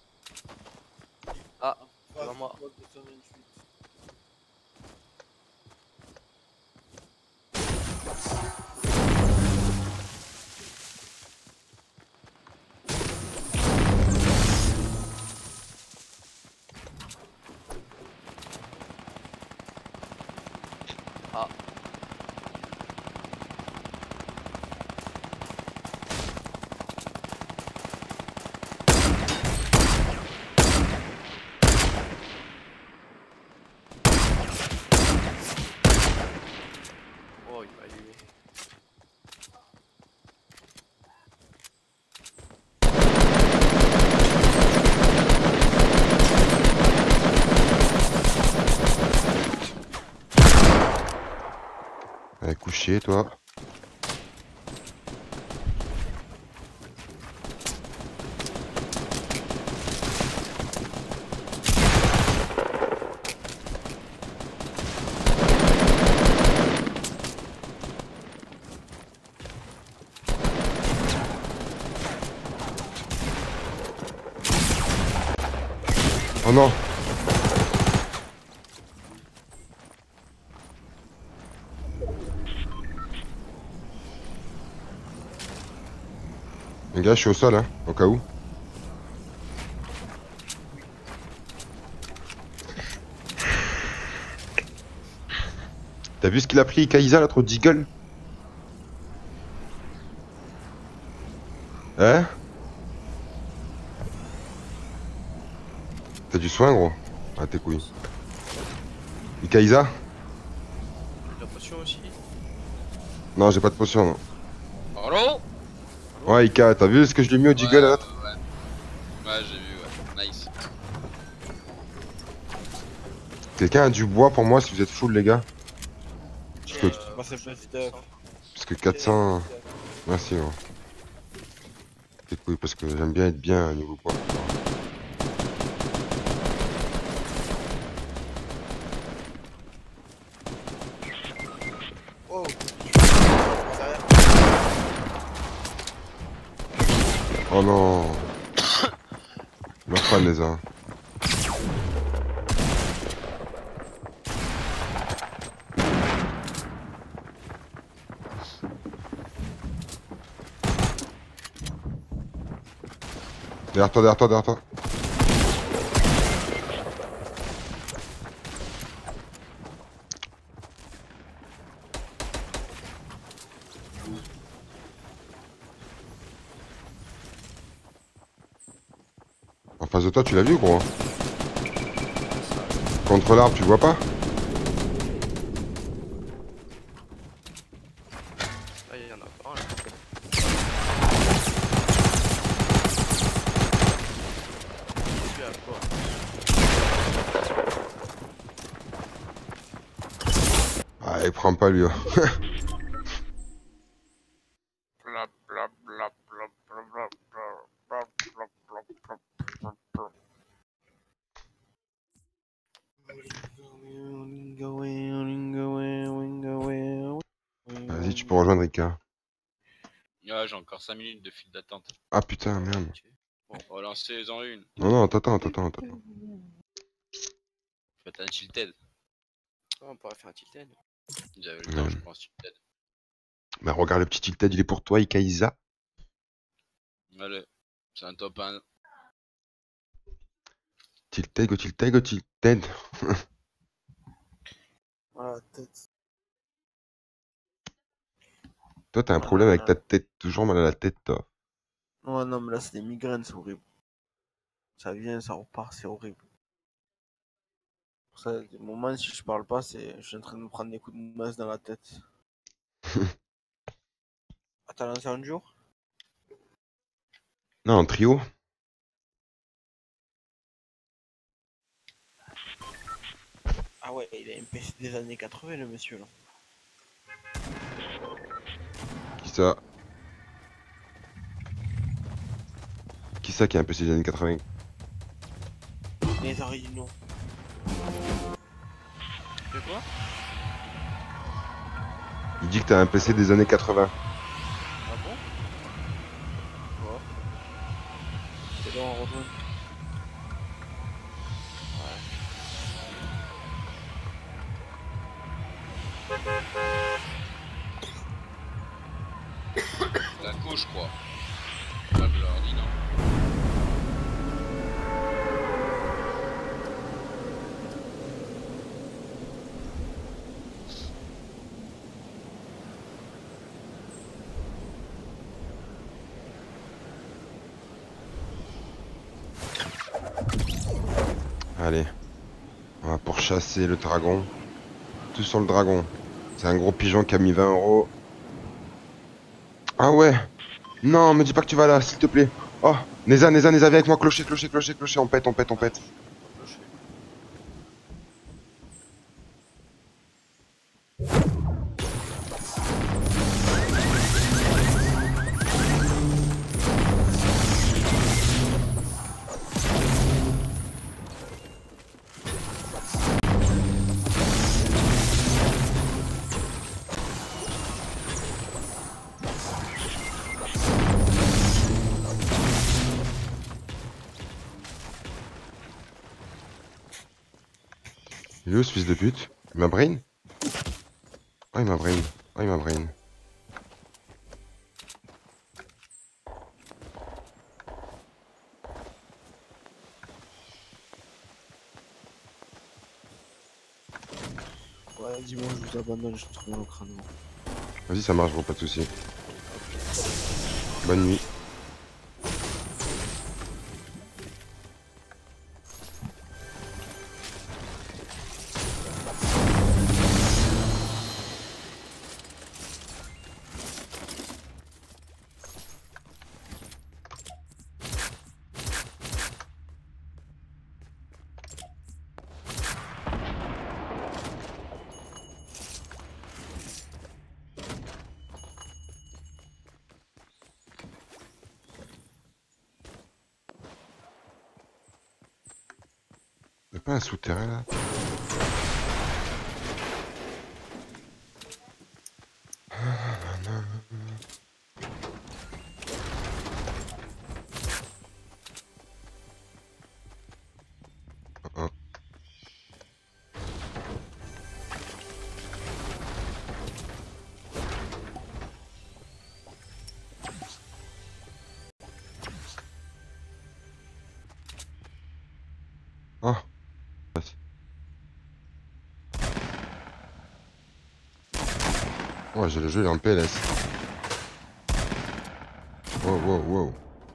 Ah, devant moi. chier, toi. Oh non. Les gars, je suis au sol, hein, au cas où. T'as vu ce qu'il a pris, Kaïsa, là, trop de deagle? Hein? T'as du soin, gros? Ah, tes couilles. Et Kaïsa? La potion aussi. Non, j'ai pas de potion, non. Allo? Ouais, Ika, t'as vu ce que je lui ai mis au deagle à Ouais, l'autre? ouais. Ouais, j'ai vu, ouais. Nice. Quelqu'un a du bois pour moi si vous êtes full, les gars? Parce que, Euh, Moi, c'est pas stuff. parce que quatre cents... Merci, gros. Tes couilles, parce que j'aime bien être bien à niveau bois. Oh. Oh non. Leur fan, les uns. Derrière toi, derrière toi, derrière toi. En face de toi, tu l'as vu, gros? Contre l'arbre, tu le vois pas? Ah, il y en a pas un là. Je suis à quoi? Ah, il prend pas, lui. hein. Blap, blap, blap, blap, blap, blap, blap, blap, blap, blap, blap, blap. Vas-y, tu peux rejoindre Rika. Ouais, j'ai encore cinq minutes de file d'attente. Ah putain, merde. Bon, on va lancer en une. Non, non, attends, attends, attends, attends. Faites un tilted. Oh, on pourrait faire un tilted. J'avais le temps, Ouais. je pense, tilted. Bah, regarde le petit tilted, il est pour toi, Ikaïsa. Allez, c'est un top un. Tilted, go tilted, go tilted. Ah, la tête. Toi, t'as un Ah, problème non, avec non. ta tête, toujours mal à la tête, toi. Ouais, non, mais là, c'est des migraines, c'est horrible. Ça vient, ça repart, c'est horrible. Pour ça, des moments, si je parle pas, c'est, je suis en train de me prendre des coups de masse dans la tête. Ah, t'as lancé un jour? Non, en trio. Ah ouais, il a un P C des années quatre-vingts, le monsieur, là. Qui ça? Qui ça qui a un P C des années quatre-vingts? Les originaux. De quoi? Il dit que t'as un P C des années quatre-vingts. Ah bon? Ouais. C'est bon, on rejoint. La gauche, je crois. Pas de l'ordi, non. Allez. On va pourchasser le dragon. Tout sur le dragon. C'est un gros pigeon qui a mis vingt euros. Ah ouais. Non, me dis pas que tu vas là, s'il te plaît. Oh, Neza, Neza, Neza, viens avec moi. Clocher, clocher, clocher, clocher. On pète, on pète, on pète. Il est où ce fils de pute? Il m'a brain? Oh il m'a brain. Oh il m'a brain. Ouais, dis-moi, je vous abandonne, je trouve le crâne. Vas-y ça marche gros, pas de soucis. Bonne nuit. Y'a pas un souterrain là? Oh. Oh. Ouais, j'ai le jeu il est en P L S. Wow, wow, wow.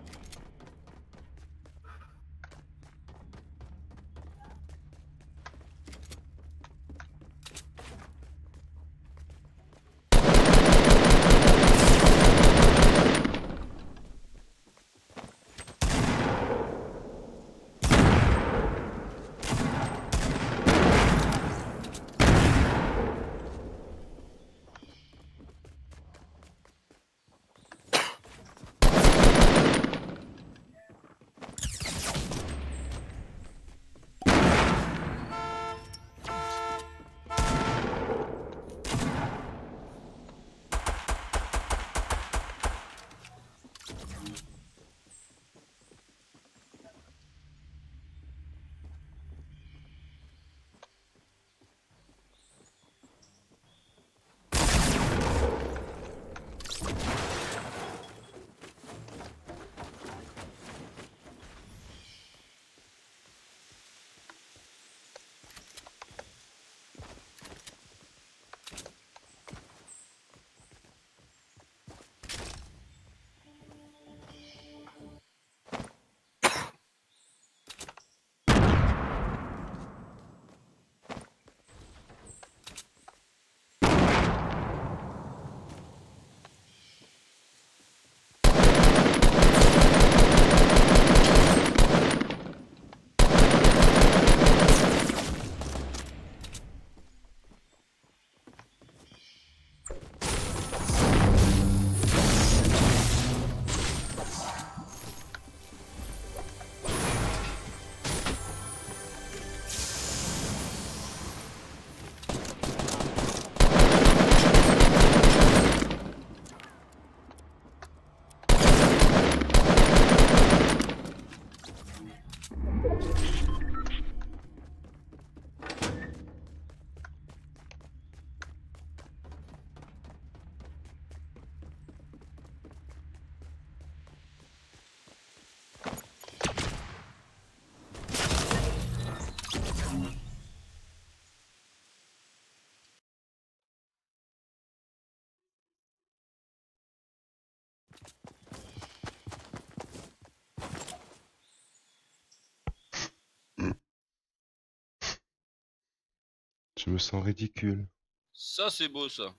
Je me sens ridicule. Ça, c'est beau, ça.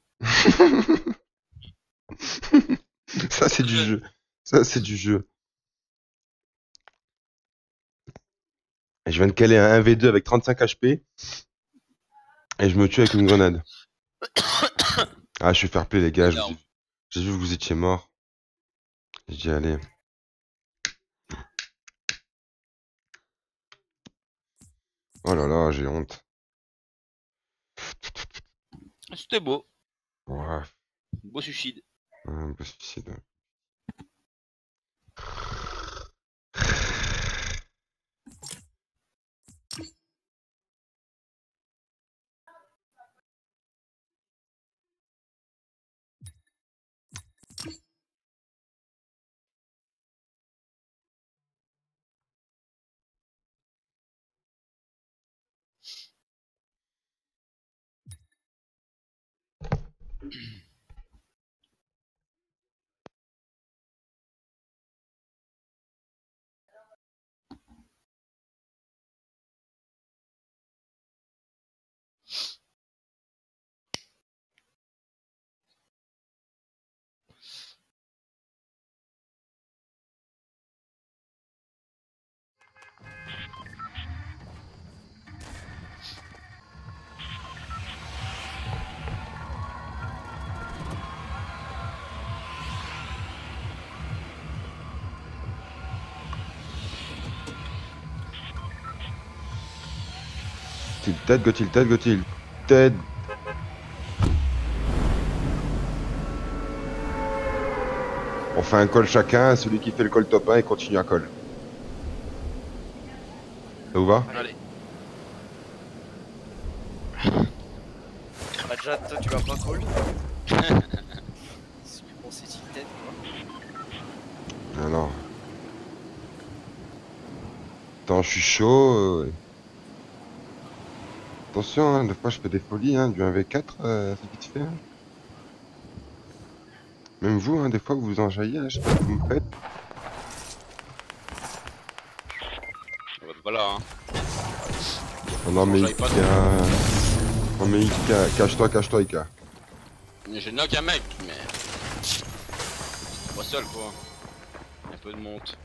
Ça c'est du jeu. Ça c'est du jeu. Et je viens de caler un un v deux avec trente-cinq H P. Et je me tue avec une grenade. Ah, je suis fair play les gars. je vous ai- J'ai vu que vous étiez morts. J'ai dit allez. Oh là là, j'ai honte. C'était beau. Ouais. Beau suicide. Un peu suicide. Tilted, go tilted, go tilted. On fait un call chacun, celui qui fait le call top un, il continue à call. Ça vous va? Allez. Bah déjà, toi tu vas pas call. Bon, c'est tilted quoi. Alors. Attends, je suis chaud. euh, Attention, hein, des fois je fais des folies, hein, du un v quatre, euh, c'est vite fait. Hein. Même vous, hein, des fois vous vous enjaillez, hein, je sais pas ce que vous me faites. Voilà, hein. Oh, non mais J'enjaille pas Ika... Non mais Ika, cache-toi, cache-toi Ika. Mais j'ai knock un mec, mais. C'est pas seul quoi. Un peu de monte.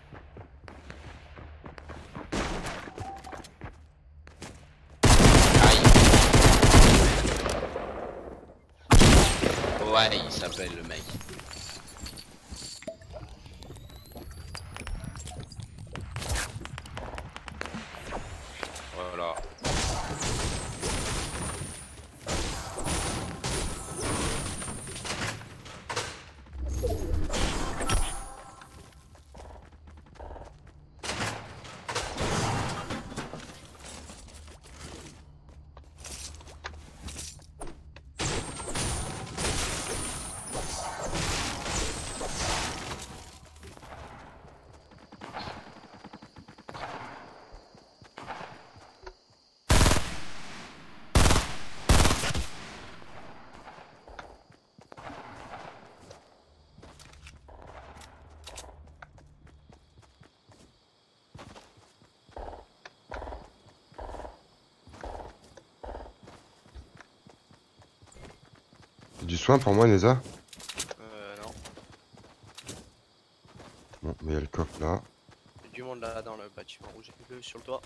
Aïe. Ouais, il s'appelle le mec. Voilà. Du soin pour moi, Neza? Euh, non. Bon, mais il y a le coffre là. Il y a du monde là dans le bâtiment rouge et bleu sur le toit.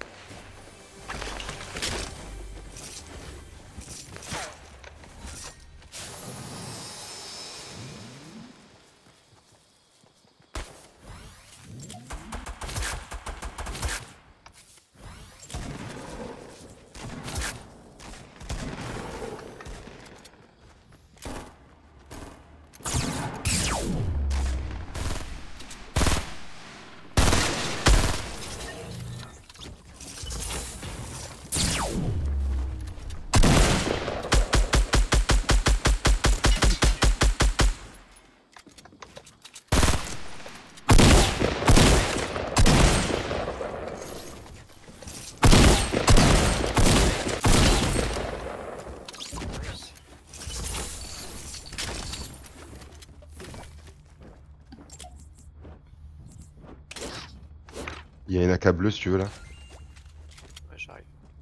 Il y a une A K bleue si tu veux là. Ouais, j'arrive.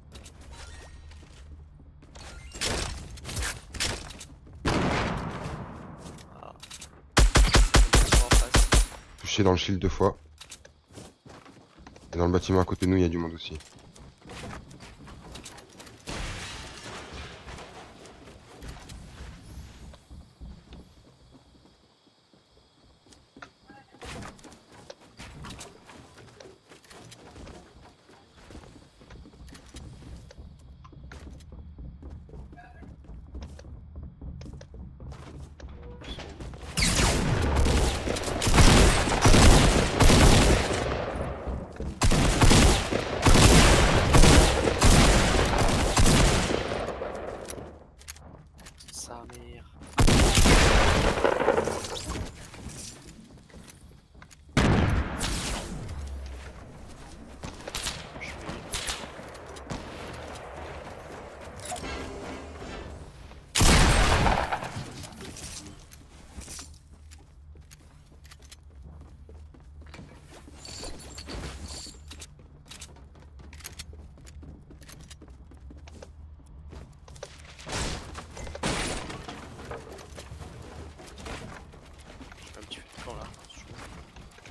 Ah. En face. Touché dans le shield deux fois. Et dans le bâtiment à côté de nous, il y a du monde aussi.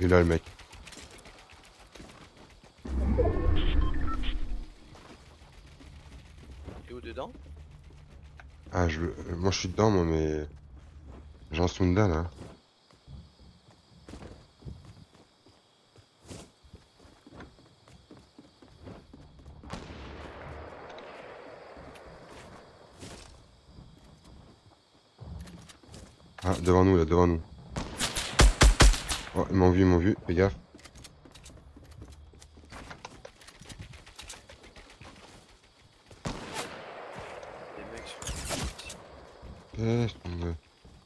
Il est là le mec. Et où dedans? Ah, je veux... Moi je suis dedans, moi, mais... J'en suis dedans, là. Ah, devant nous, là, devant nous. Oh, ils m'ont vu, ils m'ont vu, fais gaffe. Des mecs sur Qu'est-ce qu'on veut?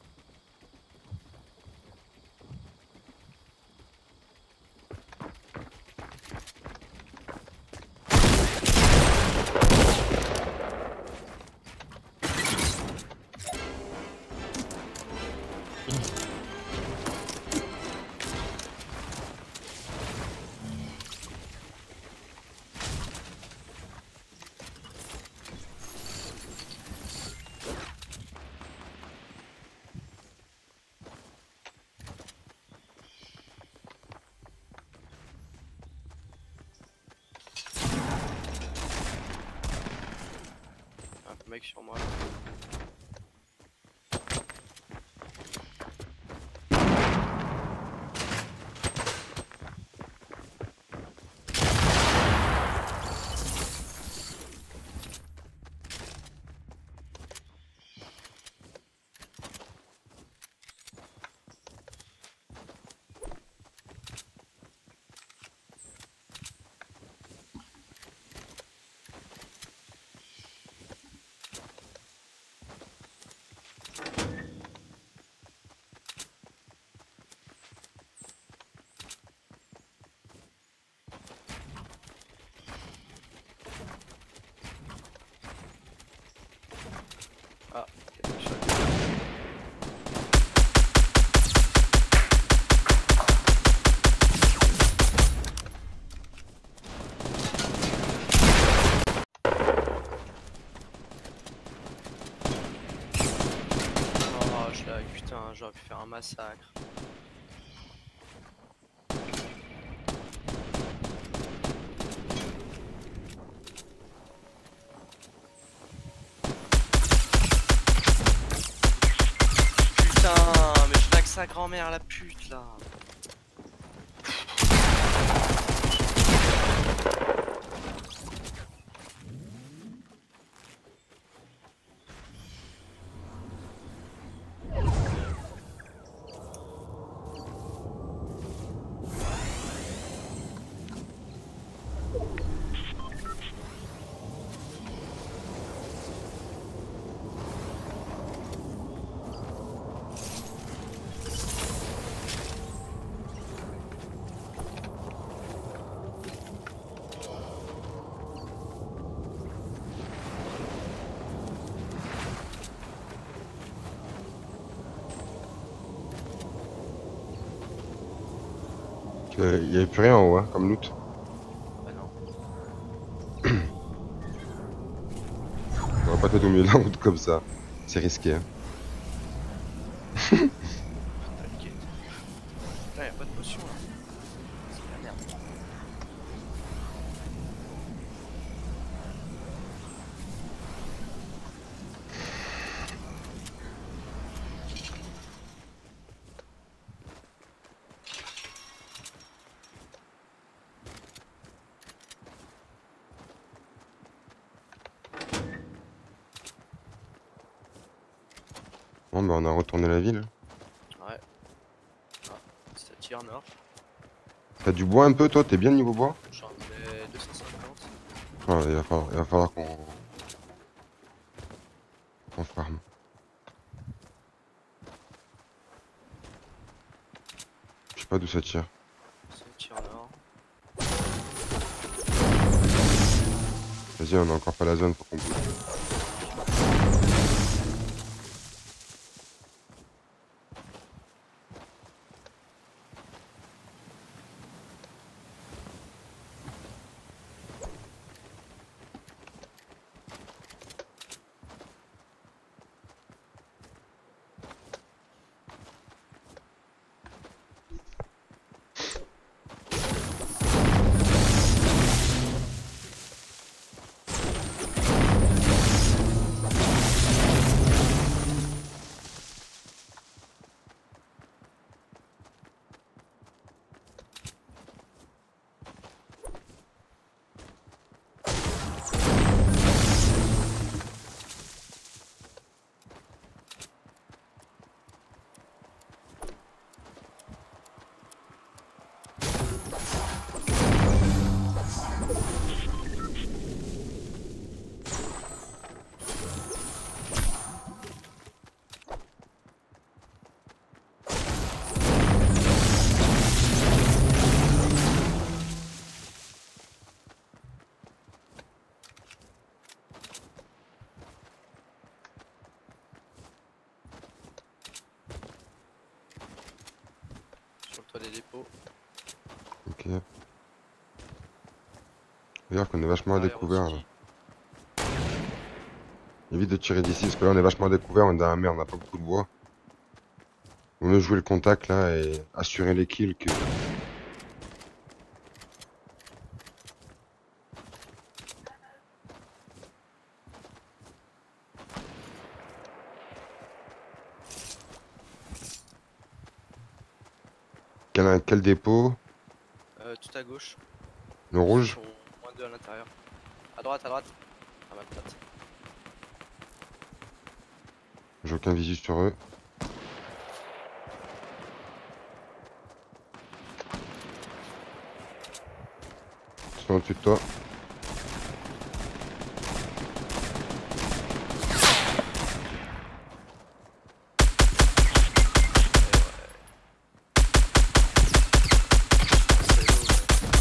un mec sur moi. Ah, quelque chose. Oh, je l'ai, putain, j'aurais pu faire un massacre. Putain, mais je lag sa grand-mère la pute là. Il y avait plus rien en haut, hein, comme loot. Bah non. On va pas tout au milieu de la route comme ça. C'est risqué, hein. T'inquiète. Putain, y'a pas de potion là. C'est la merde. Bon, bah on a retourné la ville. Ouais. Ah, ça tire nord. T'as du bois un peu, toi? T'es bien niveau bois? J'en ai deux cent cinquante. Ouais, il va falloir, il va falloir qu'on... qu'on farme. Je sais pas d'où ça tire. Ça tire nord. Vas-y, on a encore pas la zone, faut qu'on bouge. Regarde qu'on est vachement à Arrière découvert aussi. là. Évite de tirer d'ici parce que là on est vachement à découvert, on est dans la mer, on n'a pas beaucoup de bois. On veut jouer le contact là et assurer les kills que. Quel, quel dépôt? Euh, tout à gauche. Le Ils rouge? sont moins deux à l'intérieur. À droite, à droite. À ma droite. J'ai aucun visu sur eux. Ils sont au-dessus de toi. C'est l'eau, mais-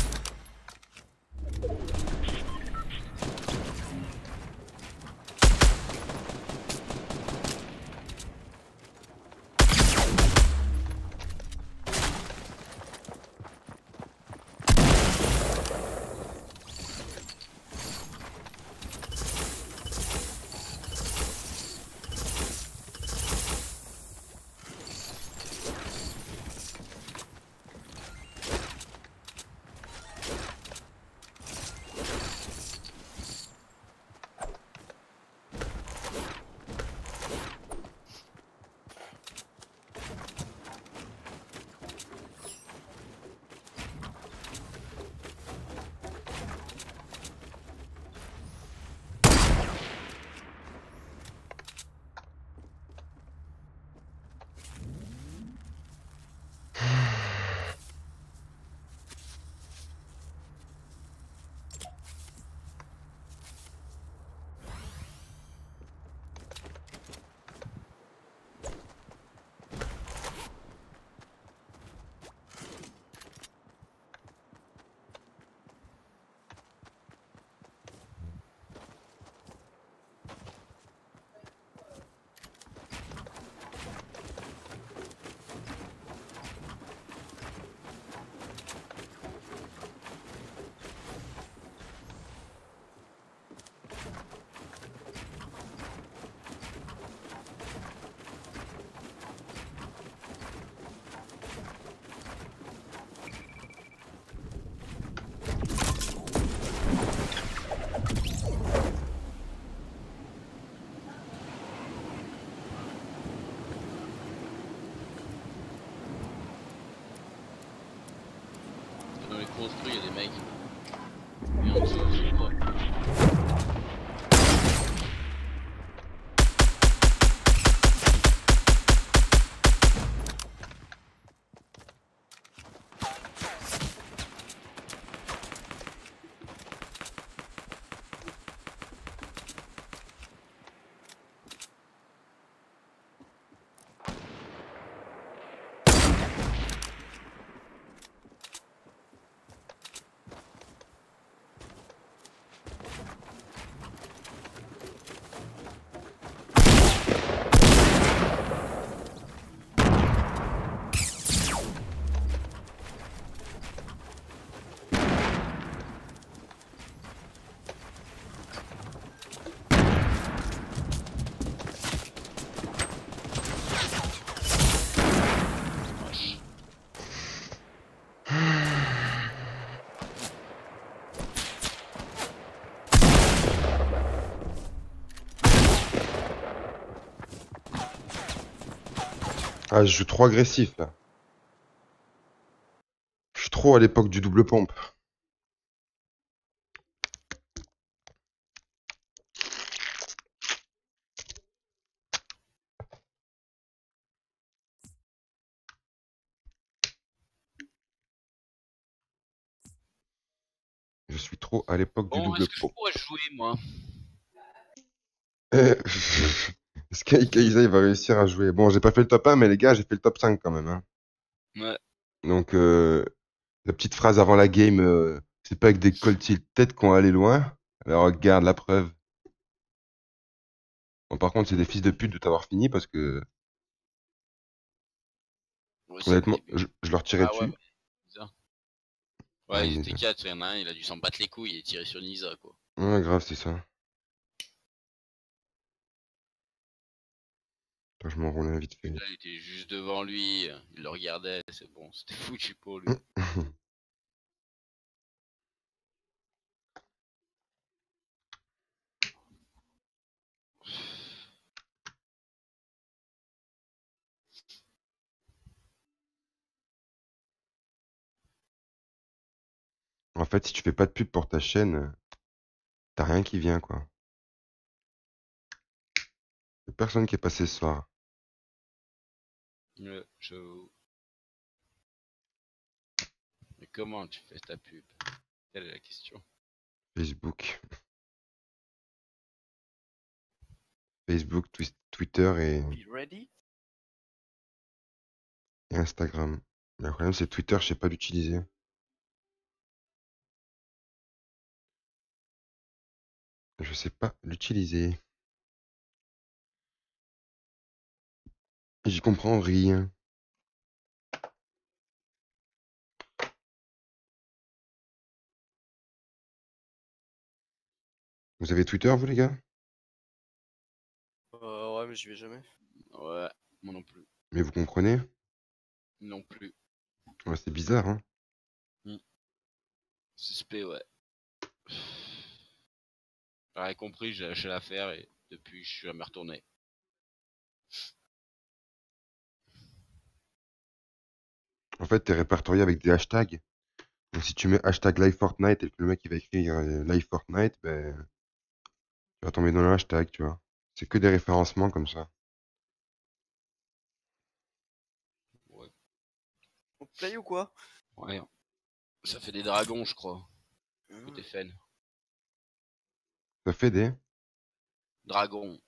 Dans les construits, il y a des mecs. Et en dessous, c'est quoi? Wesh. Ah, je joue trop agressif là. Je suis trop à l'époque du double pompe. Je suis trop à l'époque du Bon, double est-ce que je pompe. pourrais jouer, moi? Euh, Est-ce qu'Aïkaïsa il va réussir à jouer? Bon, j'ai pas fait le top un, mais les gars, j'ai fait le top cinq quand même. Hein. Ouais. Donc, euh, la petite phrase avant la game, euh, c'est pas avec des coltilles de tête qu'on va aller loin. Alors, regarde la preuve. Bon, par contre, c'est des fils de pute de t'avoir fini parce que, Ouais, c'est le honnêtement, début. je, je leur tirais Ah ouais, dessus. mais c'est ça. Ouais, Ouais, ils Nisa. étaient quatre, il y en a un, il a dû s'en battre les couilles et tirer sur Nisa, quoi. Ouais, grave, c'est ça. Attends, je m'enroule un vite fait. Là, il était juste devant lui, il le regardait, c'est bon, c'était foutu pour lui. En fait, si tu fais pas de pub pour ta chaîne, t'as rien qui vient, quoi. Y'a personne qui est passé ce soir. Ouais, je... Mais comment tu fais ta pub? Quelle est la question? Facebook. Facebook, Twi- Twitter et, Be ready? et Instagram. Le problème, c'est Twitter, je sais pas l'utiliser. Je sais pas l'utiliser. J'y comprends rien. Vous avez Twitter, vous, les gars? Euh, ouais, mais j'y vais jamais. Ouais, moi non plus. Mais vous comprenez? Non plus. Ouais, c'est bizarre, hein? Suspect, ouais. J'aurais compris, j'ai lâché l'affaire et depuis, je suis jamais retourné. En fait, t'es répertorié avec des hashtags. Donc, si tu mets hashtag live Fortnite et que le mec il va écrire euh, live Fortnite, ben, tu vas tomber dans le hashtag, tu vois. C'est que des référencements comme ça. Ouais. On play ou quoi? Ouais. Ça fait des dragons, je crois. Mmh. Côté Fen. Ça fait des. Dragon.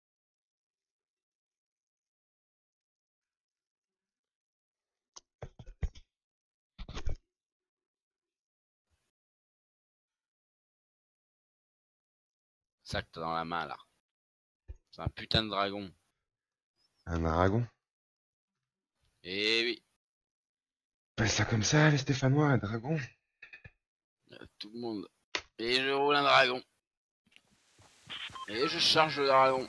Ça que t'as dans la main, là. C'est un putain de dragon. Un dragon. Eh oui. Appelle ça comme ça, les Stéphanois, un dragon. Euh, Tout le monde. Et je roule un dragon. Et je charge le dragon.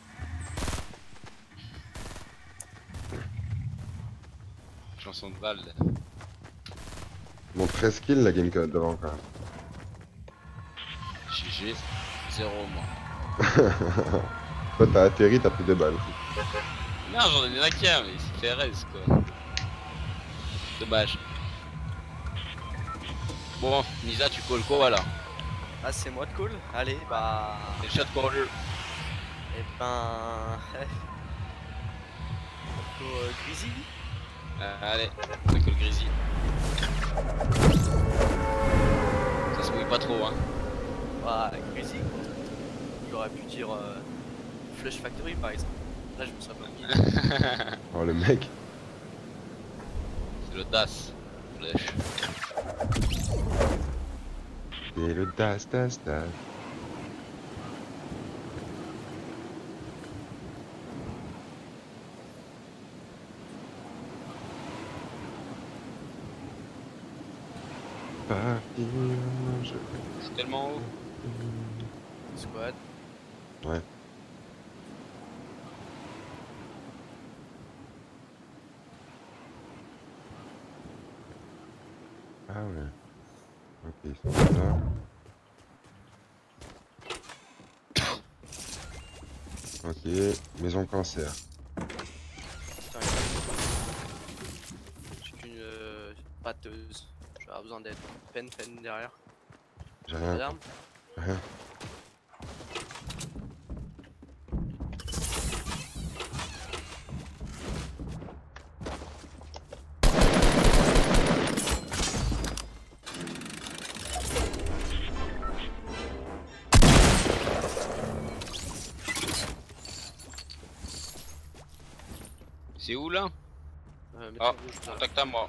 Chanson de Vald. Bon, treize kills la game code devant, quand même. G G. Zéro, moi. Toi, t'as atterri, t'as pris des balles. Non, j'en ai la qu'un, mais c'est fait reste, quoi. Dommage. Bon, Nisa, tu calls quoi, là? Ah, c'est moi de call? Allez, bah. C'est le chat call. Eh ben. Plutôt euh, Grizzly? Euh, allez, on call Grizzly. Ça se mouille pas trop, hein. Bah, Grizzly. J'aurais pu dire euh, Flush Factory par exemple. Là, je me serais pas mis. Oh, le mec. C'est l'audace. Flèche. Et le das, das, das. Partir, je... Je suis tellement haut. Squad. Ouais. Ah ouais. Ok, ils sont là. Ok, maison cancer. Putain, j'ai qu'une euh, batteuse. Je vais avoir besoin d'aide. Pen, pen derrière. J'ai Pas rien. d'armes. Rien. C'est où, là? Euh, Ah, métro rouge, là. contact à moi.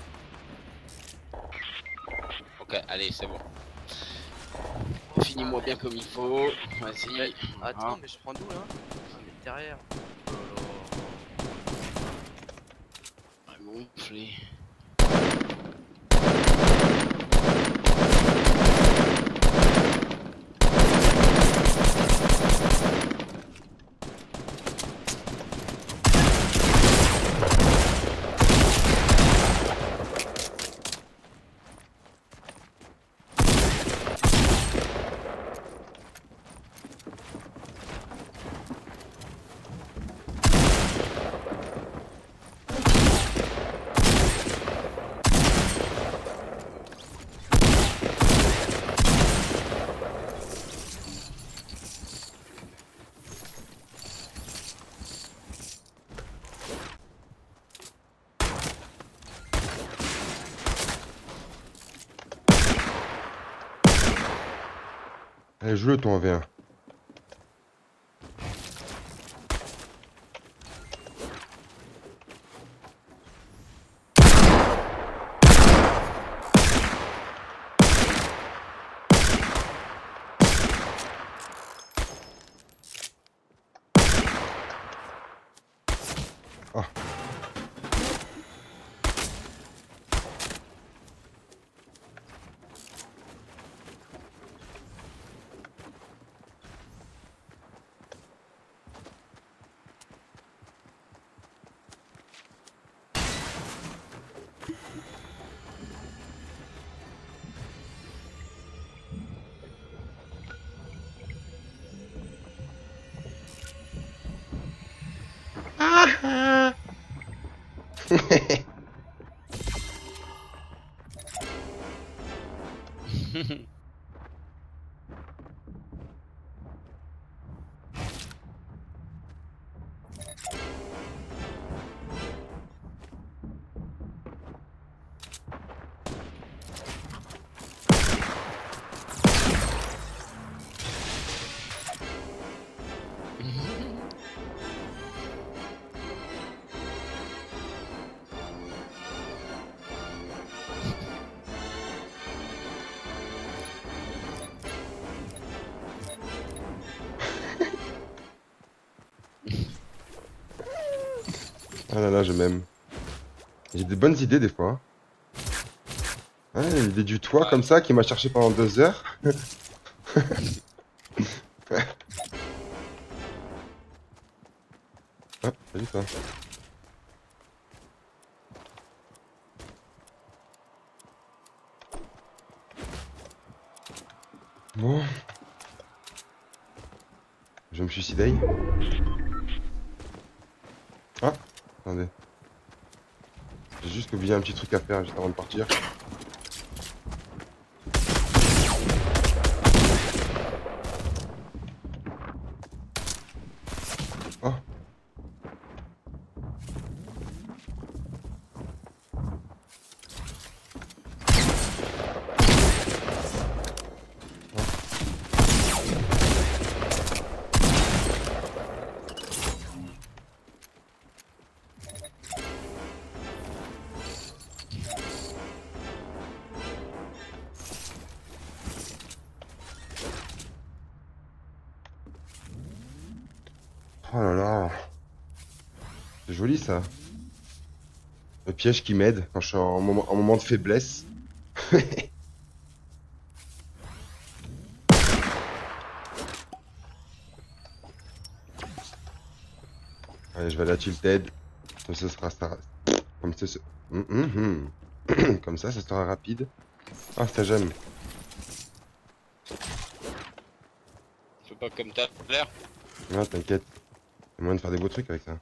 Ok, allez, c'est bon. Finis-moi bien comme il faut. Vas-y. Ouais. Attends, Ah. mais je prends d'où là? Ah, mais derrière. Oh là là. Ouais, gonflé. Allez, joue-le ton en V un. Ah. Ah là là, je m'aime. J'ai des bonnes idées des fois. Hein. Ouais, l'idée du toit Ouais. comme ça qui m'a cherché pendant deux heures. Ah, salut toi. Bon. Je vais me suicider. Ah, attendez. J'ai juste oublié un petit truc à faire juste avant de partir. Oh. Oh là là. C'est joli ça. Le piège qui m'aide quand je suis en moment, en moment de faiblesse. Allez, je vais aller à Tilted. Comme ça, ce sera ça. Comme ça, ce- Hum, hum, hum. Comme ça, ça sera rapide. Ah, ça j'aime. Fais pas comme t'as l'air. Non, t'inquiète. Il y a moyen de faire des beaux trucs avec ça.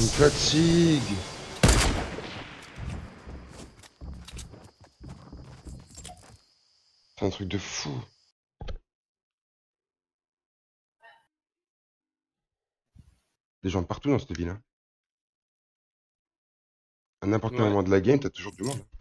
me fatigue. C'est un truc de fou. Des gens partout dans cette ville. Hein. À n'importe quel Ouais. moment de la game, t'as toujours du monde.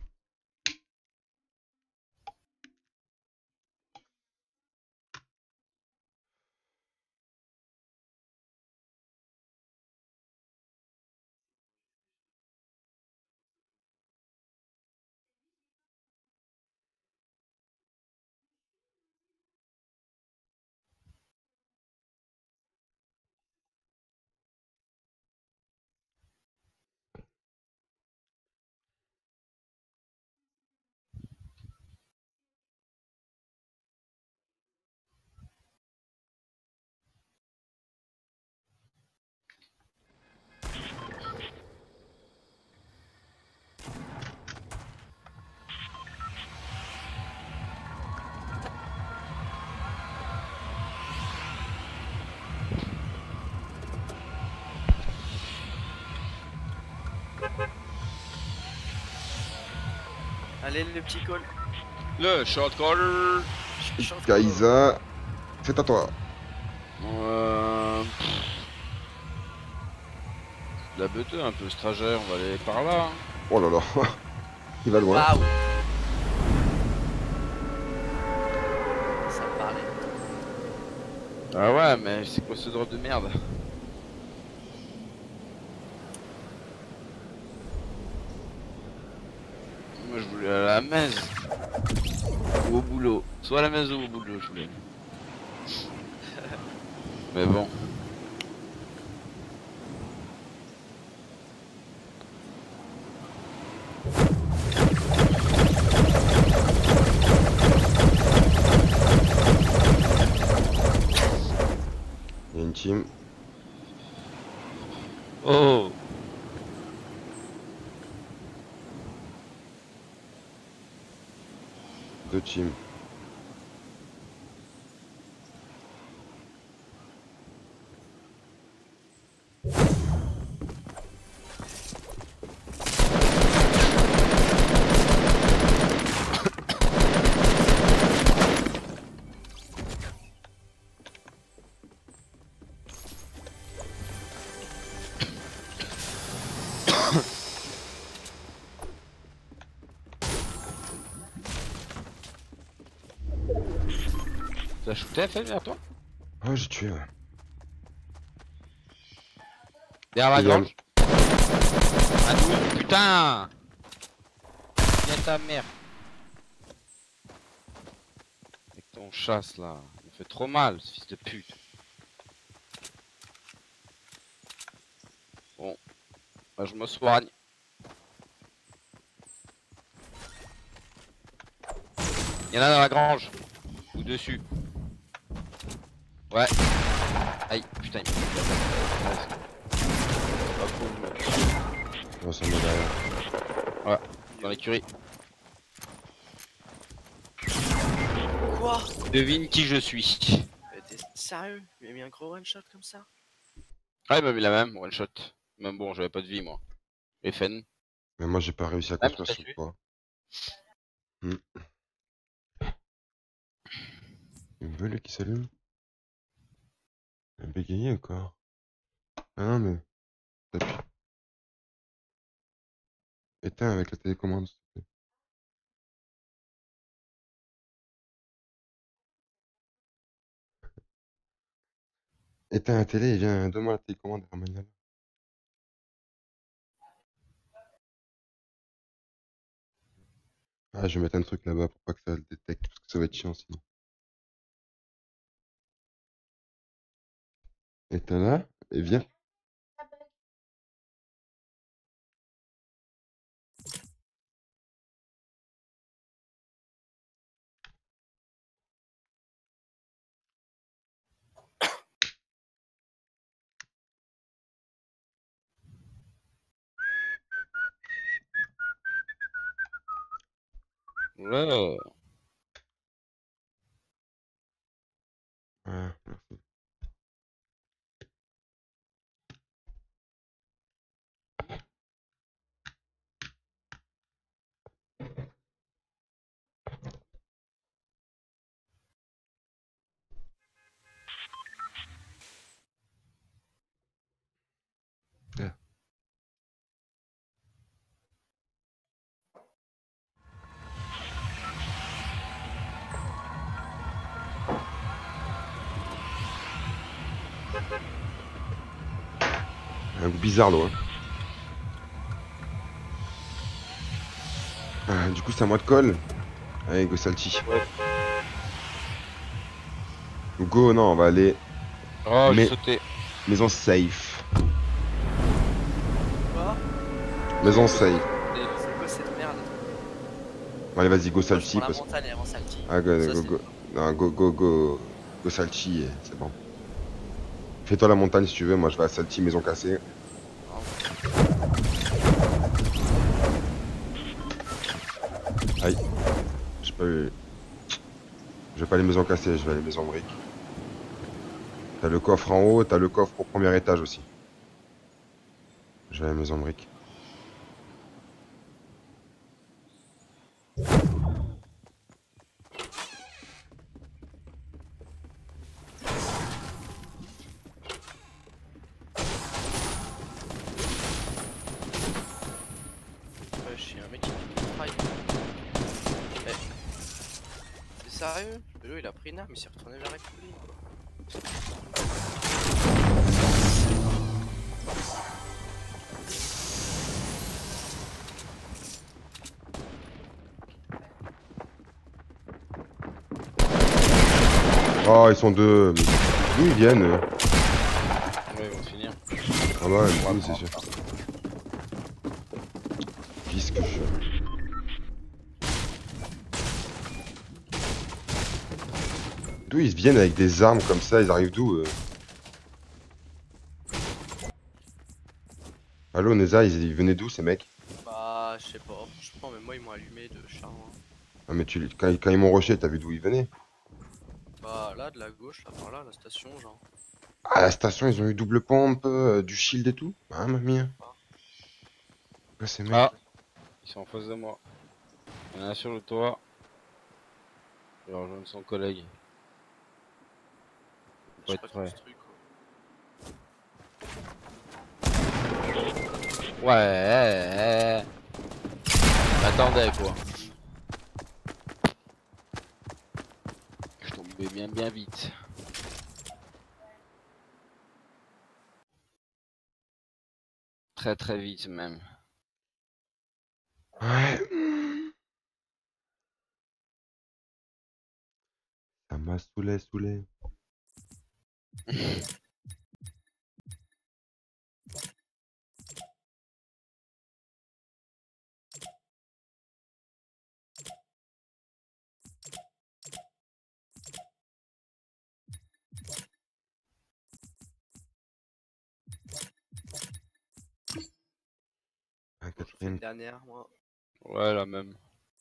Allez, le petit call. Le short caller. Short call. Kaïsa, c'est à toi. Euh... La beuteux un peu ce trajet, on va aller par là. Hein. Oh là là, il va loin. Waouh. Ça me parlait. Ah ouais, mais c'est quoi ce drop de merde? Moi je voulais aller à la messe. Ou au boulot. Soit à la messe ou au boulot, je voulais. Mais bon. Il y a une team. Oh. Deux teams. T'as shooté fait vers toi? Oh, j'ai tué, ouais. Derrière la Il y a- grange. Ah douze, putain. Viens ta mère. Avec ton chasse là. Il me fait trop mal ce fils de pute. Bon. Bah, je me soigne. Il y en a dans la grange. Ou dessus. Ouais. Aïe, putain, il me fait pas cool, mec. Oh, ça me met derrière. Dans l'écurie. Quoi? Devine qui je suis. Mais t'es sérieux? Il m'a mis un gros one shot comme ça? Ah, il m'a mis la même, one shot. Même bon, j'avais pas de vie, moi. F N. Mais moi, j'ai pas réussi à Ah, construire t'as sur tué. toi. Hmm. Il me veut, lui, qui s'allume. Il a bégayé encore. Ah non, mais... T'appuies. Éteins avec la télécommande, s'il te plaît. Éteins la télé et viens, donne-moi la télécommande, ramène-la. Ah, je vais mettre un truc là-bas pour pas que ça le détecte, parce que ça va être chiant sinon. Éteins là, et viens. Ouais. Ah, merci. Un goût bizarre l'eau. Hein. Ah, du coup c'est à moi de colle. Allez go Salty. Ouais. Go non on va aller Oh, Mais- j'ai sauté. maison safe. Quoi? Maison safe. C'est quoi cette merde? Bon, allez vas-y go Moi, je Salty. prends la Parce... montagne avant Salty. Ah go Ça, go c'est- go. Non go go go. Go Salty c'est bon. Fais-toi la montagne si tu veux, moi je vais à Salty maison cassée. Aïe. J'ai pas eu. Je vais pas les maisons cassées, je vais à les maisons briques. T'as le coffre en haut, t'as le coffre au premier étage aussi. Je vais à la maison briques. Ouais, je suis un mec qui travaille. Eh. C'est sérieux? Le loup il a pris une arme, il s'est retourné vers la colline quoi. Oh ils sont deux. Mais d'où ils viennent eux? Ouais, ils vont finir. Ah bah oui c'est sûr. Fils que je suis. D'où ils viennent avec des armes comme ça? Ils arrivent d'où eux? Allo Neza, ils, ils venaient d'où ces mecs? Bah, je sais pas, franchement, mais moi ils m'ont allumé de char. Hein. Ah mais tu, quand, quand ils m'ont rushé, t'as vu d'où ils venaient? Bah, là, de la gauche, là, par là, la station, genre. À la station, ils ont eu double pompe, euh, du shield et tout? Ah mamie. Quoi ces mecs? Ah, ils sont en face de moi. Il y en a un sur le toit. Il va rejoindre son collègue. Faut Je être sais pas prêt. ce truc, quoi. Ouais. Attendez quoi. Je tombais bien bien vite. Très très vite même. Ouais. Ça m'a saoulé, saoulé. Ah, Une quatrième. dernière, moi. Ouais la même.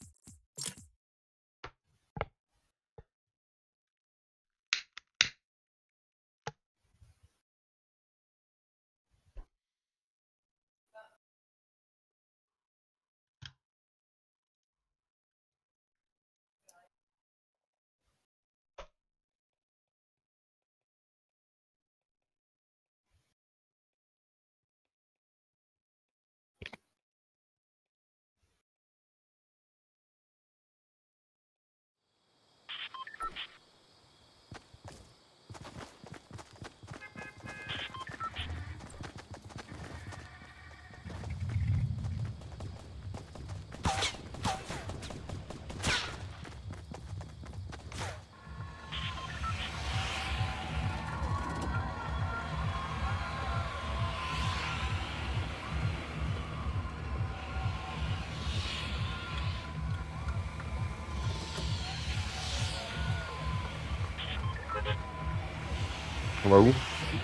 On va où?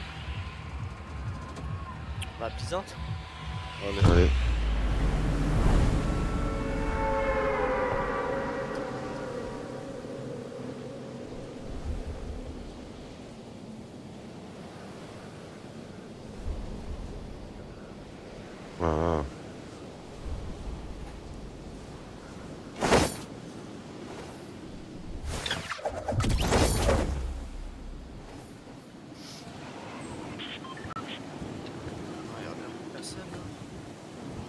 Bah, Pisante. Allez. Allez. Ah. Ouais, y'a rien, personne. Hein.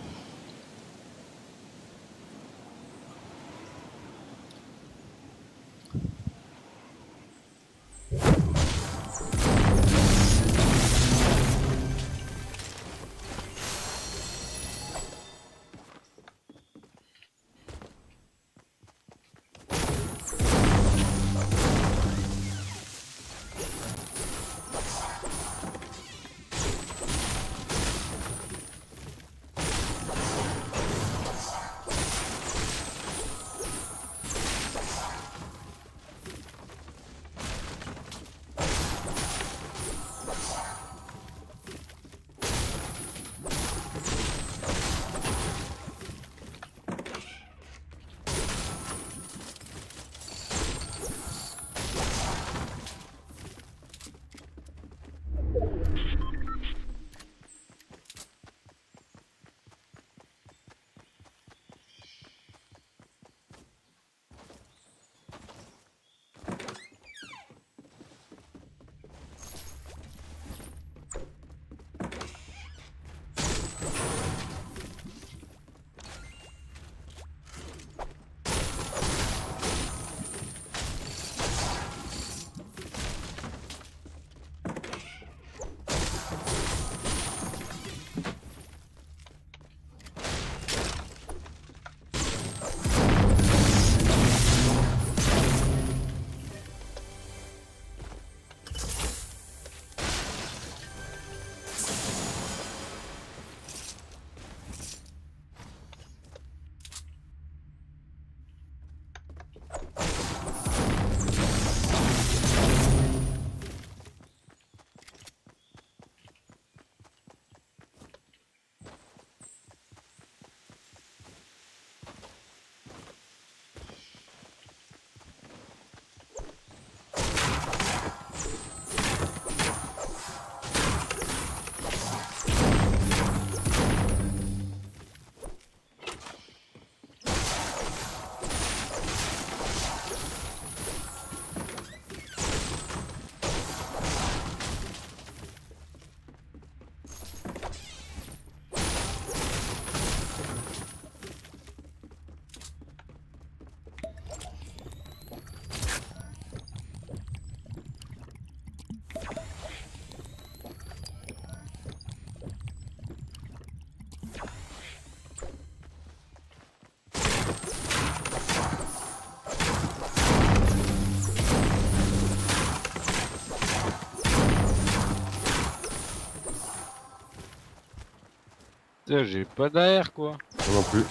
Putain, j'ai pas d'air quoi. Moi non plus.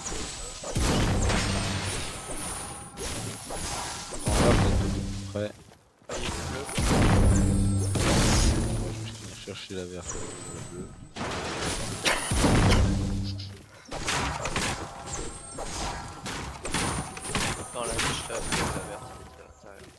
On va peut-être près. Ah, il est bleu. Moi, je vais venir chercher la verte. La bleue. Dans la niche là, c'est la verte qui est à l'intérieur.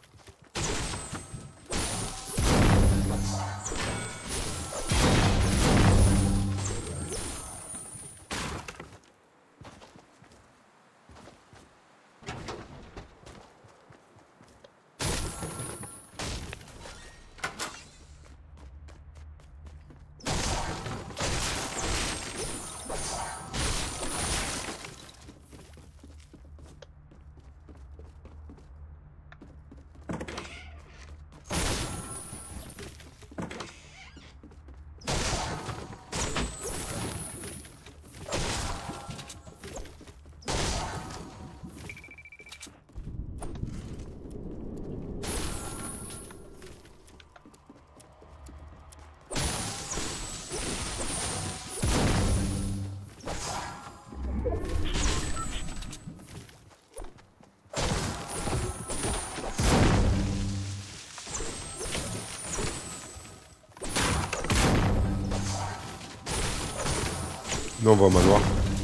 Nous on va au manoir.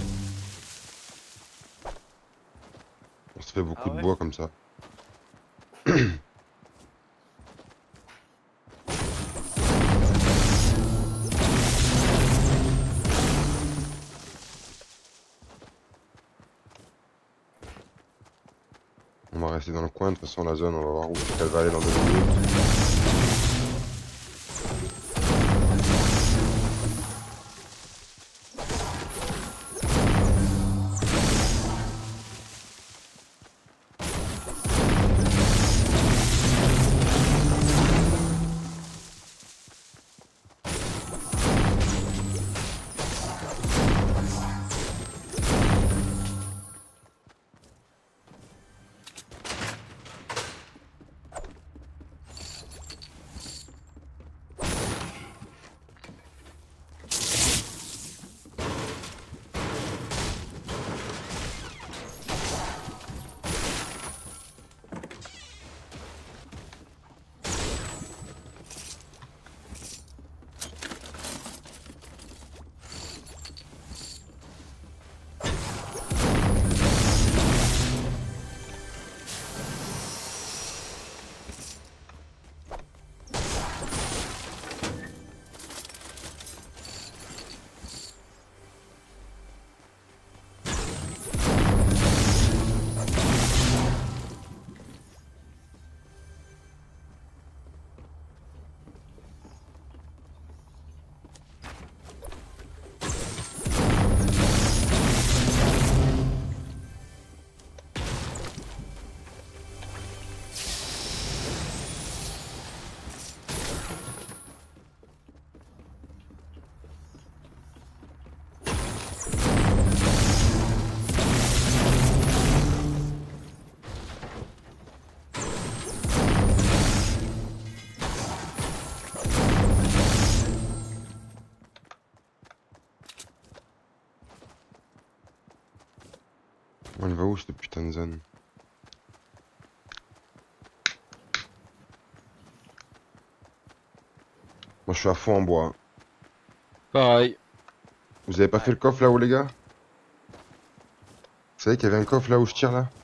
On se fait beaucoup Ah de ouais bois comme ça. On va rester dans le coin, de toute façon la zone on va voir où elle va aller dans deux minutes. On va où cette putain de zone? Moi je suis à fond en bois. Hein. Pareil. Vous avez pas fait le coffre là-haut les gars? Vous savez qu'il y avait un coffre là où je tire là?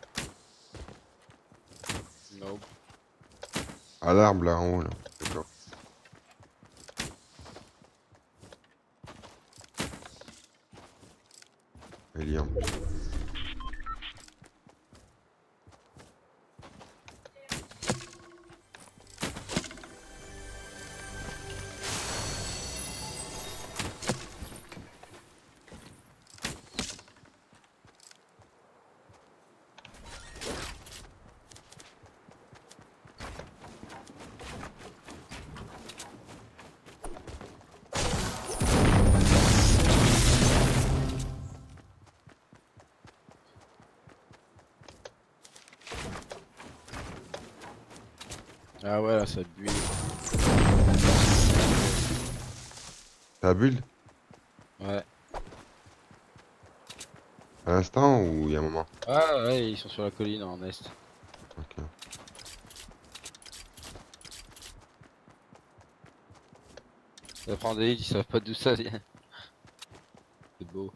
Non. À l'arbre là en haut là. D'accord. Il y a en plus. Ah ouais, là ça bulle. T'as bulle? Ouais. À l'instant ou il y a un moment? Ah ouais, ils sont sur la colline en est. Ok. Ça prend des hits, ils savent pas d'où ça vient. C'est beau.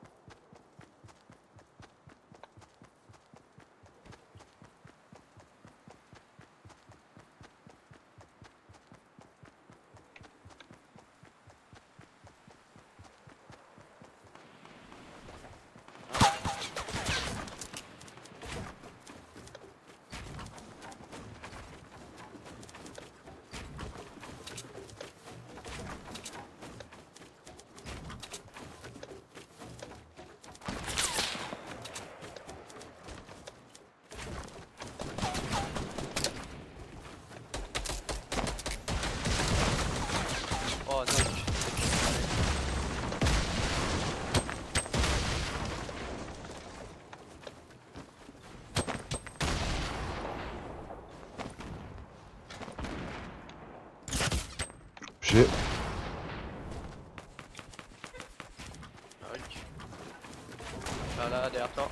Oh non, je- J'ai. Hulk. Là, là, derrière toi.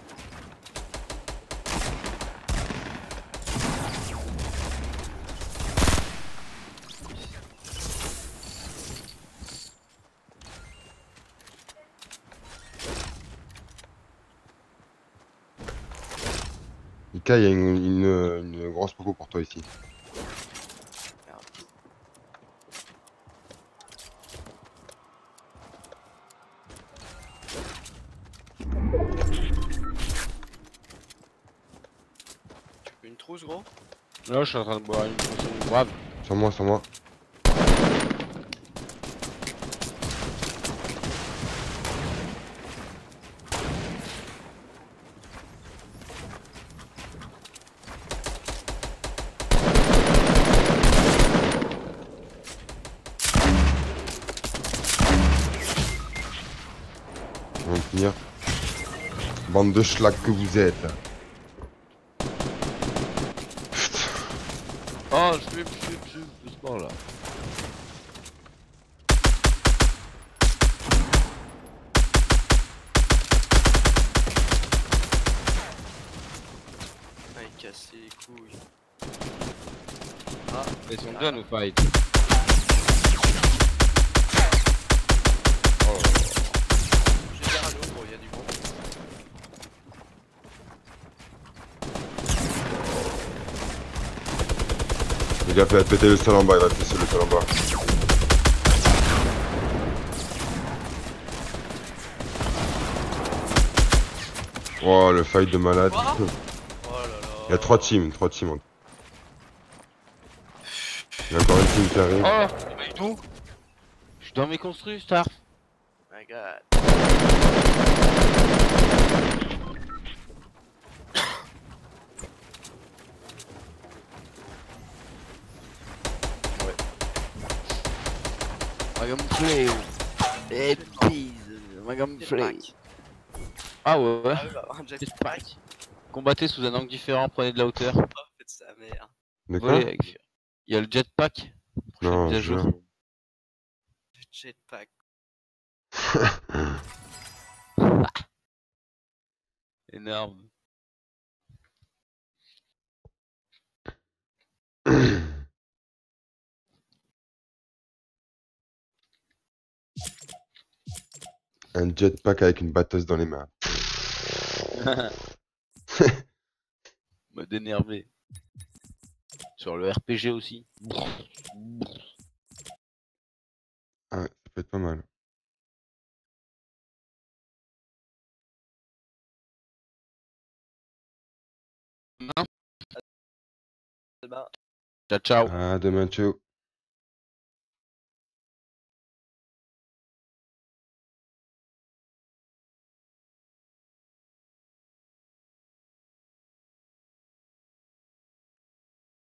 Ika, il y a une, une, une grosse poco pour toi ici. Merde. Tu veux une trousse, gros? Là, je suis en train de boire une potion de brave. Sur moi, sur moi. On va finir. Bande de schlag que vous êtes. Oh, je fume, je fume, je fume, doucement là. Ah, il casse les couilles. Ils sont bien nous fight. J'ai bien à l'eau, gros, il y a du bon. Il a fait péter le sol en bas, il va péter le sol en bas. Oh, le fight de malade. Quoi Oh là là. Il y a trois teams, trois teams. en tout. Il y a encore une team qui arrive. Oh, pas du tout. Je suis dans mes construits, Starf. My god. Magam Fleo. Et please. Magam Fleo. Jetpack. Ah ouais, ouais. Ah oui, bah, un jetpack. Jetpack. Combattez sous un angle différent, prenez de la hauteur. Oh, faites sa mère. De quoi? Volez avec... Il y a le jetpack. Prochaine Non, mise à je jour. jure. Jetpack. Énorme. Un jetpack avec une batteuse dans les mains. Mode énervé. Sur le R P G aussi. Ah, ça peut être pas mal. Bah, Ciao ciao. À demain, ciao.